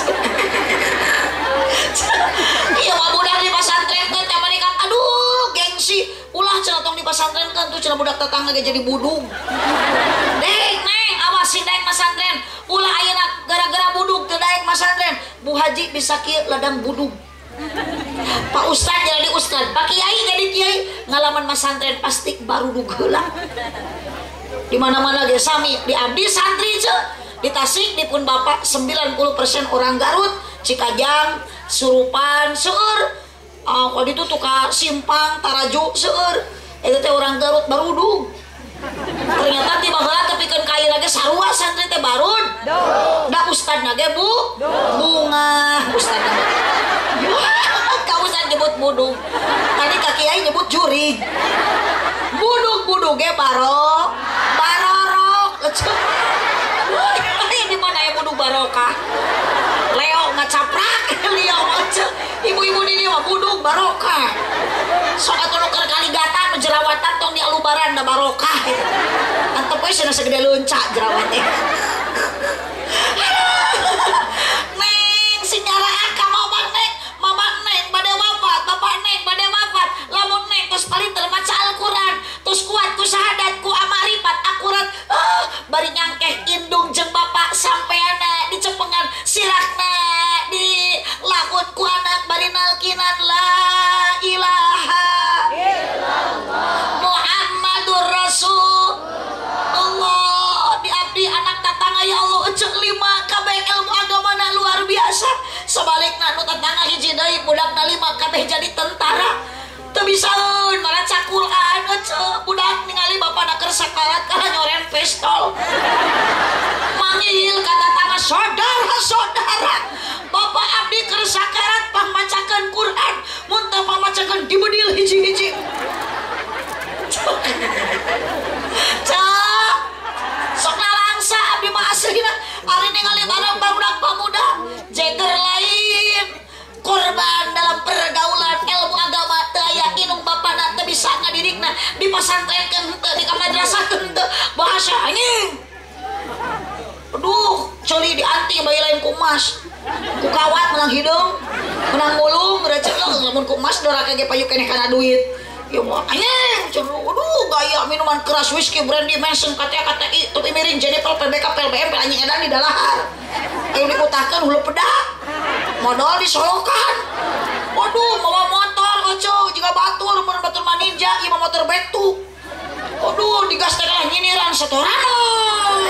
Iya mah budak di pesantren teh teh mereka aduh gengsi. Ulah cenah tong di pesantren kan tuh cenah budak tetangga ge jadi budung. Dek, neng, awas si daek pesantren. Ulah ayeuna gara-gara budug teu daek pesantren. Bu Haji bisa kieu ladang budug. Pak Ustad jadi ustad, Pak Kiai jadi kiai. Ngalaman pesantren pasti baru dug heula. Di mana-mana ge sami di abdi santri ce. Di Tasik dipun Bapak 90% orang Garut, Cikajang, Surupan, seueur. Kalau itu tuh ka Simpang, Tarajuk, seueur. Itu teh orang Garut barudug. Ternyata di baheula tepikeun ka ieu lagi sarua santri teh barud. Da ustadna ge bunga ustadna. Ka ustad nyebut budug. Tadi ka kiai nyebut jurig. Budug ge barorok. Di mana ya budug barokah? Leo ngacaprak, Leo ngacap. Ibu-ibu di dia mah budug barokah. Sok atuh nu keur kaligatan nu jerawatan tong di alubaran da barokah. Antep we cenah segede leunca jerawat teh. Neng sinyara aka mamang neng bade wafat, bapak neng bade wafat. Lamun neng tos paling termaca Al-Qur'an, tos kuat ku syahadat ku amarifat akurat. Bari nyangkeh indung jeung bapak sampeana dicepengan sirahna di lakut ku anak bari nalkinan la ilaha illallah Muhammadur Rasulullah. Di abdi anak tatangga ya Allah ecek 5 kabeh ilmu agamana luar biasa. Sebalikna nu tatangga hiji deui budakna 5 kabeh jadi tentara. Teu bisaeun maca Quran ecek budak ningali bapana keur sakalat kalah nyoren pistol. Manggil ka tatangga saudara bapak abdi keur sakarat pamacakeun Quran mun teu pamacakeun dibedil hiji-hiji. Cak sok nalangsa abdi mah aslina ari ningali barang barudak pamuda jeger lain korban dalam pergaulan ilmu agama teu aya inung bapana teu bisa ngadidikna di pesantrenkeun henteu di madrasahkeun henteu bahasa anjing. Aduh, coli dianti bayi lain kumas. Ku kawat menang hidung, menang mulung, receh lamun kumas doraka ge payu keneh kana duit. Ya mah anjing, aduh gaya minuman keras whisky brandy Manson KTI topi miring Jennifer PBK PLBM anjing edan di dalahar. Ayo diutahkeun hulu pedak. Modal disolokan. Waduh, mawa motor oco jika batur mun batur mah ninja ieu motor betu. Waduh, digas teh nyiniran setoran.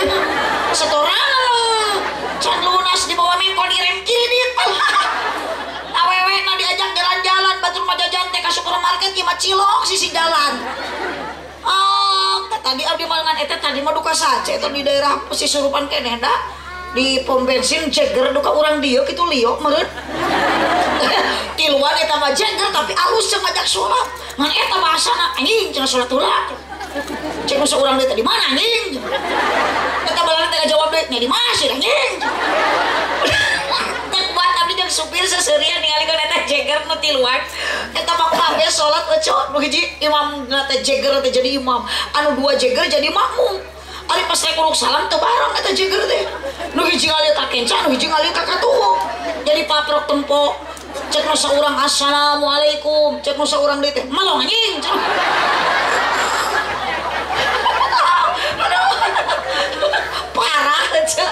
Can lunas di bawah mengkol direm kiri dit. Awewe na diajak jalan-jalan batur mah jajan teh ka supermarket ieu mah cilok sisi jalan. Tadi abdi mangan eta tadi mah duka sace eta di daerah Sisurupan keneh da. Di pom bensin jeger duka urang dieu kitu liok meureun. Tiluan eta mah jeger tapi alus jeung ngajak salat. Ngan eta bahasana anjing cenah salat heula. Cek nu saurang deui teh di mana anjing? Eta balana teh jawab deui nya di mana sih anjing? Teh buat abdi jeung supir seseureun ningalikeun eta jeger nu tiluan. Eta mah kabeh salat ecot nu hiji imam teh jeger teh jadi imam, anu 2 jeger jadi makmum. Ari pas rek uluk salam teu bareng eta jeger teh. Nu hiji ngalieu ka kenca, nu hiji ngalieu ka katuh. Jadi paprok tempo. Cek nu saurang assalamualaikum, cek nu saurang deui teh malong anjing. Parah cek.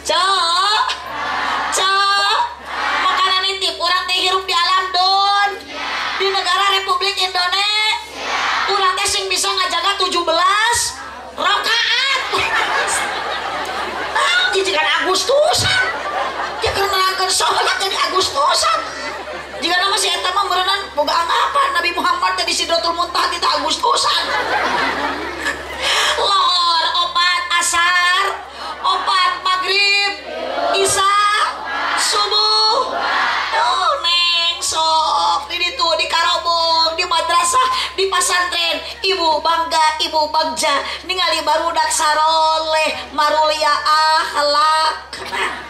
Makanan nitip urang teh hirup di alam don. Di negara Republik Indonesia. Urang teh sing bisa ngajaga 17 rakaat. Jijikan Agustus. Ya keur nerangkeun salat jadi Agustus. Agustusan. Jika nama si eta mah meureunna boga anggapan Nabi Muhammad teh di Sidratul Muntaha di Agustusan. Lohor opat asar, opat maghrib, isya, subuh. Oh neng sok di ditu di karobong di madrasah di pasantren ibu bangga ibu bagja ningali barudak saroleh marulia akhlak.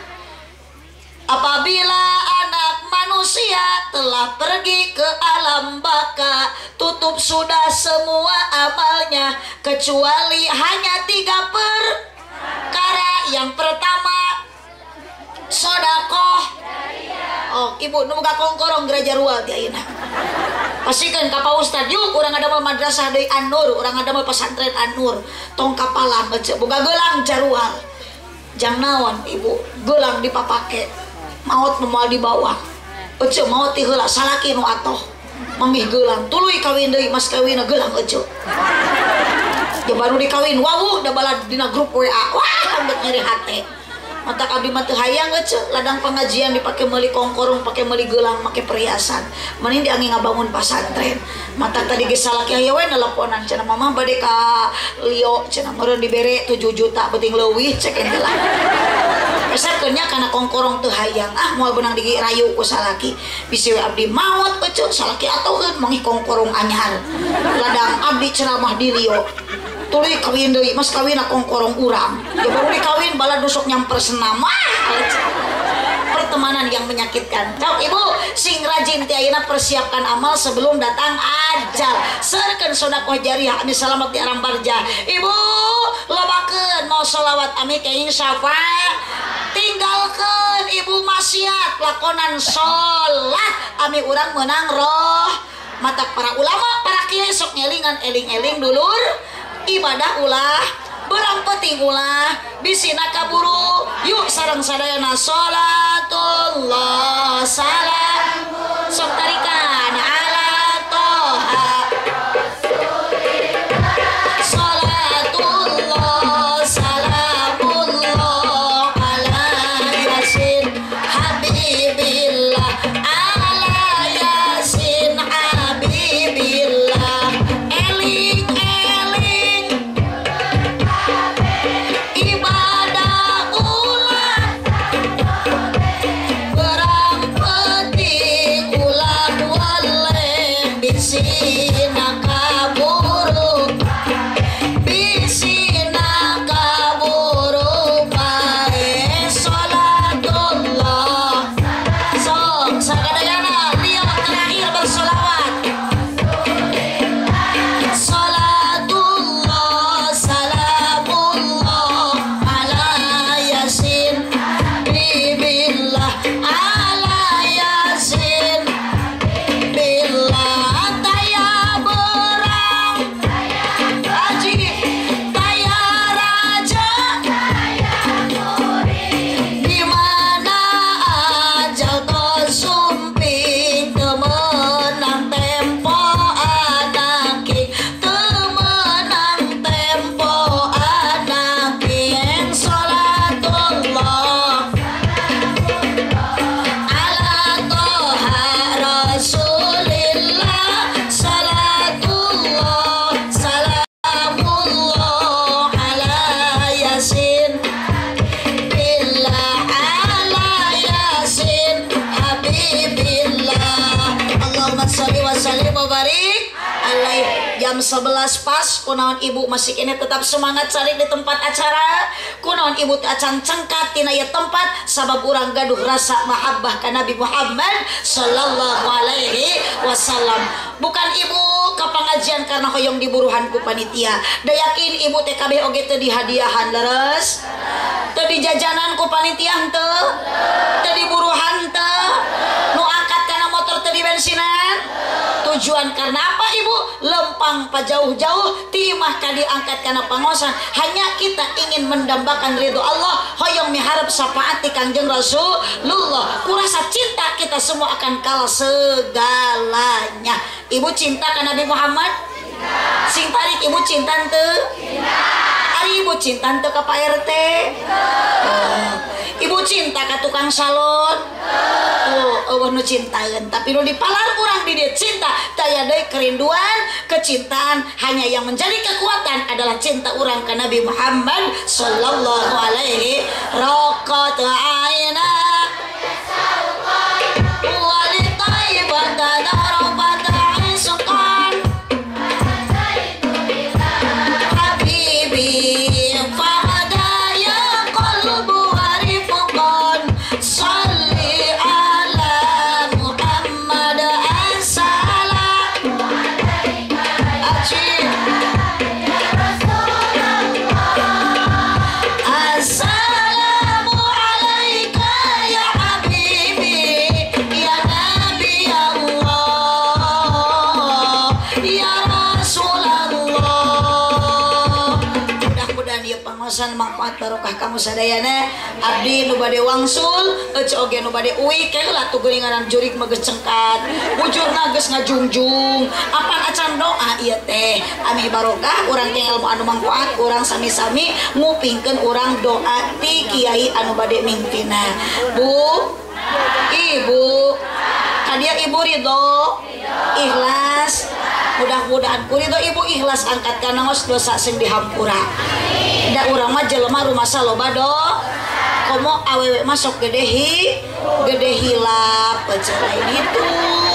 Apabila anak manusia telah pergi ke alam baka, tutup sudah semua amalnya kecuali hanya 3 perkara. Yang pertama sodakoh. Oh ibu nu boga kongkorong gereja rual ti ayeuna. Pasikeun ka Pak Ustad yuk urang ada madrasah deui An-Nur, urang ada pesantren An-Nur. Tong kapalang baca boga geulang jarual. Jang naon ibu geulang dipapake. Maut memoal di bawah. Ece maut ti heula salaki nu atoh. Mangih geulang tuluy kawin deui mas kawinna geulang ece. Ya baru dikawin wawuh da bala dina grup WA. Wah ambet nyeri hate. Mata abdi mah teu hayang ece ladang pengajian dipake meuli kongkorong, pake meuli geulang, make perhiasan. Mending diangge ngabangun pasantren. Mata tadi ge salaki aya we nelponan cenah mama bade ka Lio cenah meureun dibere 7 juta beuting leuwih cek ente lah. Pesakeunnya kana kongkorong teu hayang moal beunang dirayu ku salaki. Bisi we abdi maot ece salaki atoheun mangih kongkorong anyar. Ladang abdi ceramah di Lio. Tuluy kawin deui mas kawinna kongkorong urang. Ya baru dikawin bala dusuk nyamper senam. Pertemanan yang menyakitkan. Cok ibu sing rajin ti ayeuna persiapkan amal sebelum datang ajal. Seureun sedekah jariah anu salamet di alam barja. Ibu lobakeun mau sholawat ami kenging syafaat. Tinggalkeun ibu maksiat lakonan sholat ami urang meunang roh. Mata para ulama para kiai sok ngelingan eling-eling dulur. Ibadah ulah berang penting ulah bisina kaburu yuk sareng sadayana sholatullah salam sok tarikan ala toha sholatullah salamullah ala yasin habibillah ala yasin habibillah eling jam 11 pas kunaon ibu masih ini tetap semangat cari di tempat acara kunaon ibu acan cengkat tina ieu tempat sabab urang gaduh rasa mahabbah ka Nabi Muhammad sallallahu alaihi wasallam. Bukan ibu ke pengajian karena hoyong diburuhan ku panitia da yakin ibu TKB oge teu dihadiahan leres teu dijajanan ku panitia henteu teu diburuhan teu nu angkat kana motor teu di bensinan. Tujuan karena apa ibu? Lempang pa jauh-jauh timah ka diangkat kana pangosan hanya kita ingin mendambakan ridho Allah hoyong miharep syafaat ti Kangjeng Rasulullah. Kurasa cinta kita semua akan kalah segalanya. Ibu cinta ka Nabi Muhammad? Sing tarik ibu cinta teu? Ari ibu cinta teu ka Pak RT? Ibu cinta ka tukang salon? Eueuh nu cintaeun, tapi nu dipalar urang di dieu cinta taya deui kerinduan, kecintaan hanya yang menjadi kekuatan adalah cinta urang ka Nabi Muhammad sallallahu alaihi raqat aina wa li tayyibatan rabat isqan habibi fahada ya qalbu warifqan salli ala Muhammad assalamu alayka assalamu alayka ya habibi ya nabi Allah ya Rasulullah. Mudah-mudahan ieu pangosan manfaat barokah kamu sadayana. Abdi nu bade wangsul ece oge nu bade uwi keula tuh geuninganan jurig mah geus cengkat bujurna geus ngajungjung apa acan doa ieu teh ami barokah urang teh ilmu anu manfaat urang sami-sami ngupingkeun urang doa ti kiai anu bade mingpina. Bu, ibu kadia ibu ridho ikhlas, mudah-mudahan ku ridho ibu ikhlas angkat kana ngos dosa sing dihampura. Da urang mah jelema rumasa loba do komo awewe masuk gede hilap aja lain itu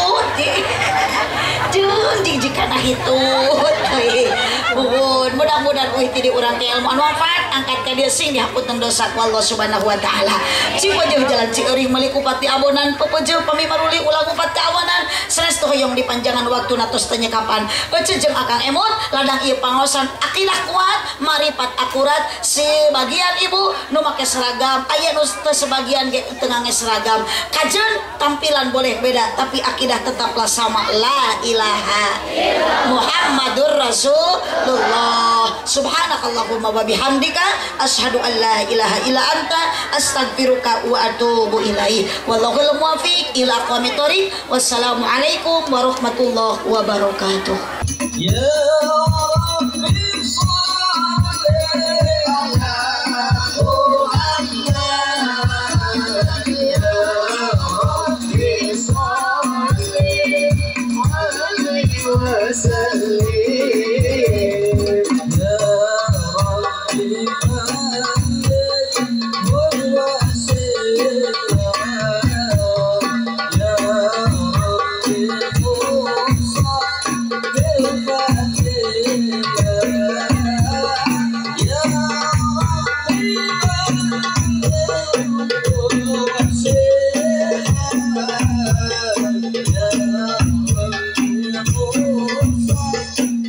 jeung jijikana hitut buhun mudah-mudahan euy ti di urang teh ilmu anu manfaat angkat ka dieu sing dihamputeun dosa ku Allah Subhanahu wa taala. Cipeujeul jalan cieuring meuli kupati abonan pepeujeul pamimaruli ulah kupati awanan sanes teu hoyong dipanjangan waktu natos teu nyekapan ece jeung Akang Emon ladang ieu pangosan akidah kuat marifat akurat sebagian ibu nu make seragam aya nu teu sebagian ge teu ngangge seragam kajeun tampilan boleh beda tapi akidah tetaplah sama la ilaha Muhammadur Rasulullah. Subhanakallahumma wa bihamdika asyhadu an la ilaha illa anta astaghfiruka wa atubu ilaik. Wallahul muwaffiq ila aqwamit thoriq. Wassalamu alaikum warahmatullahi wabarakatuh. Ya Rabbi shalli ala Muhammad ya Rabbi shalli alaihi wasallim Yeah.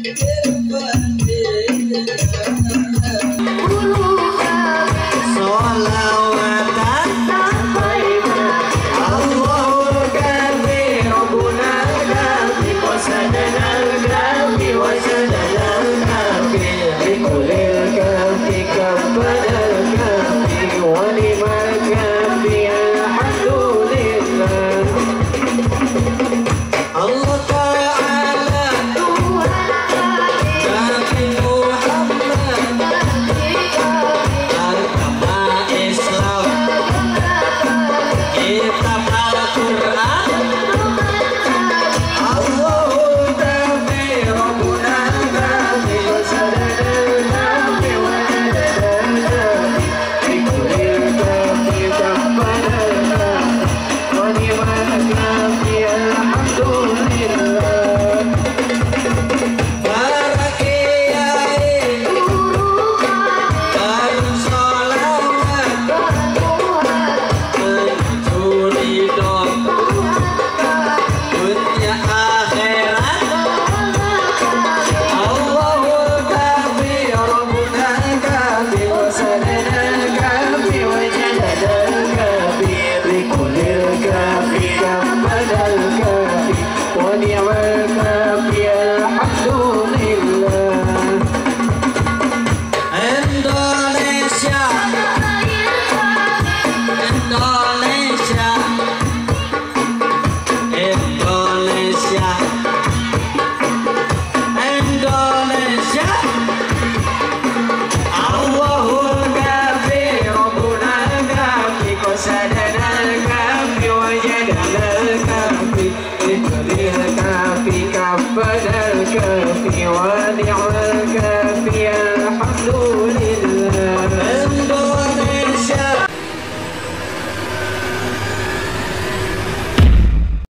ونعم الكافي الحمد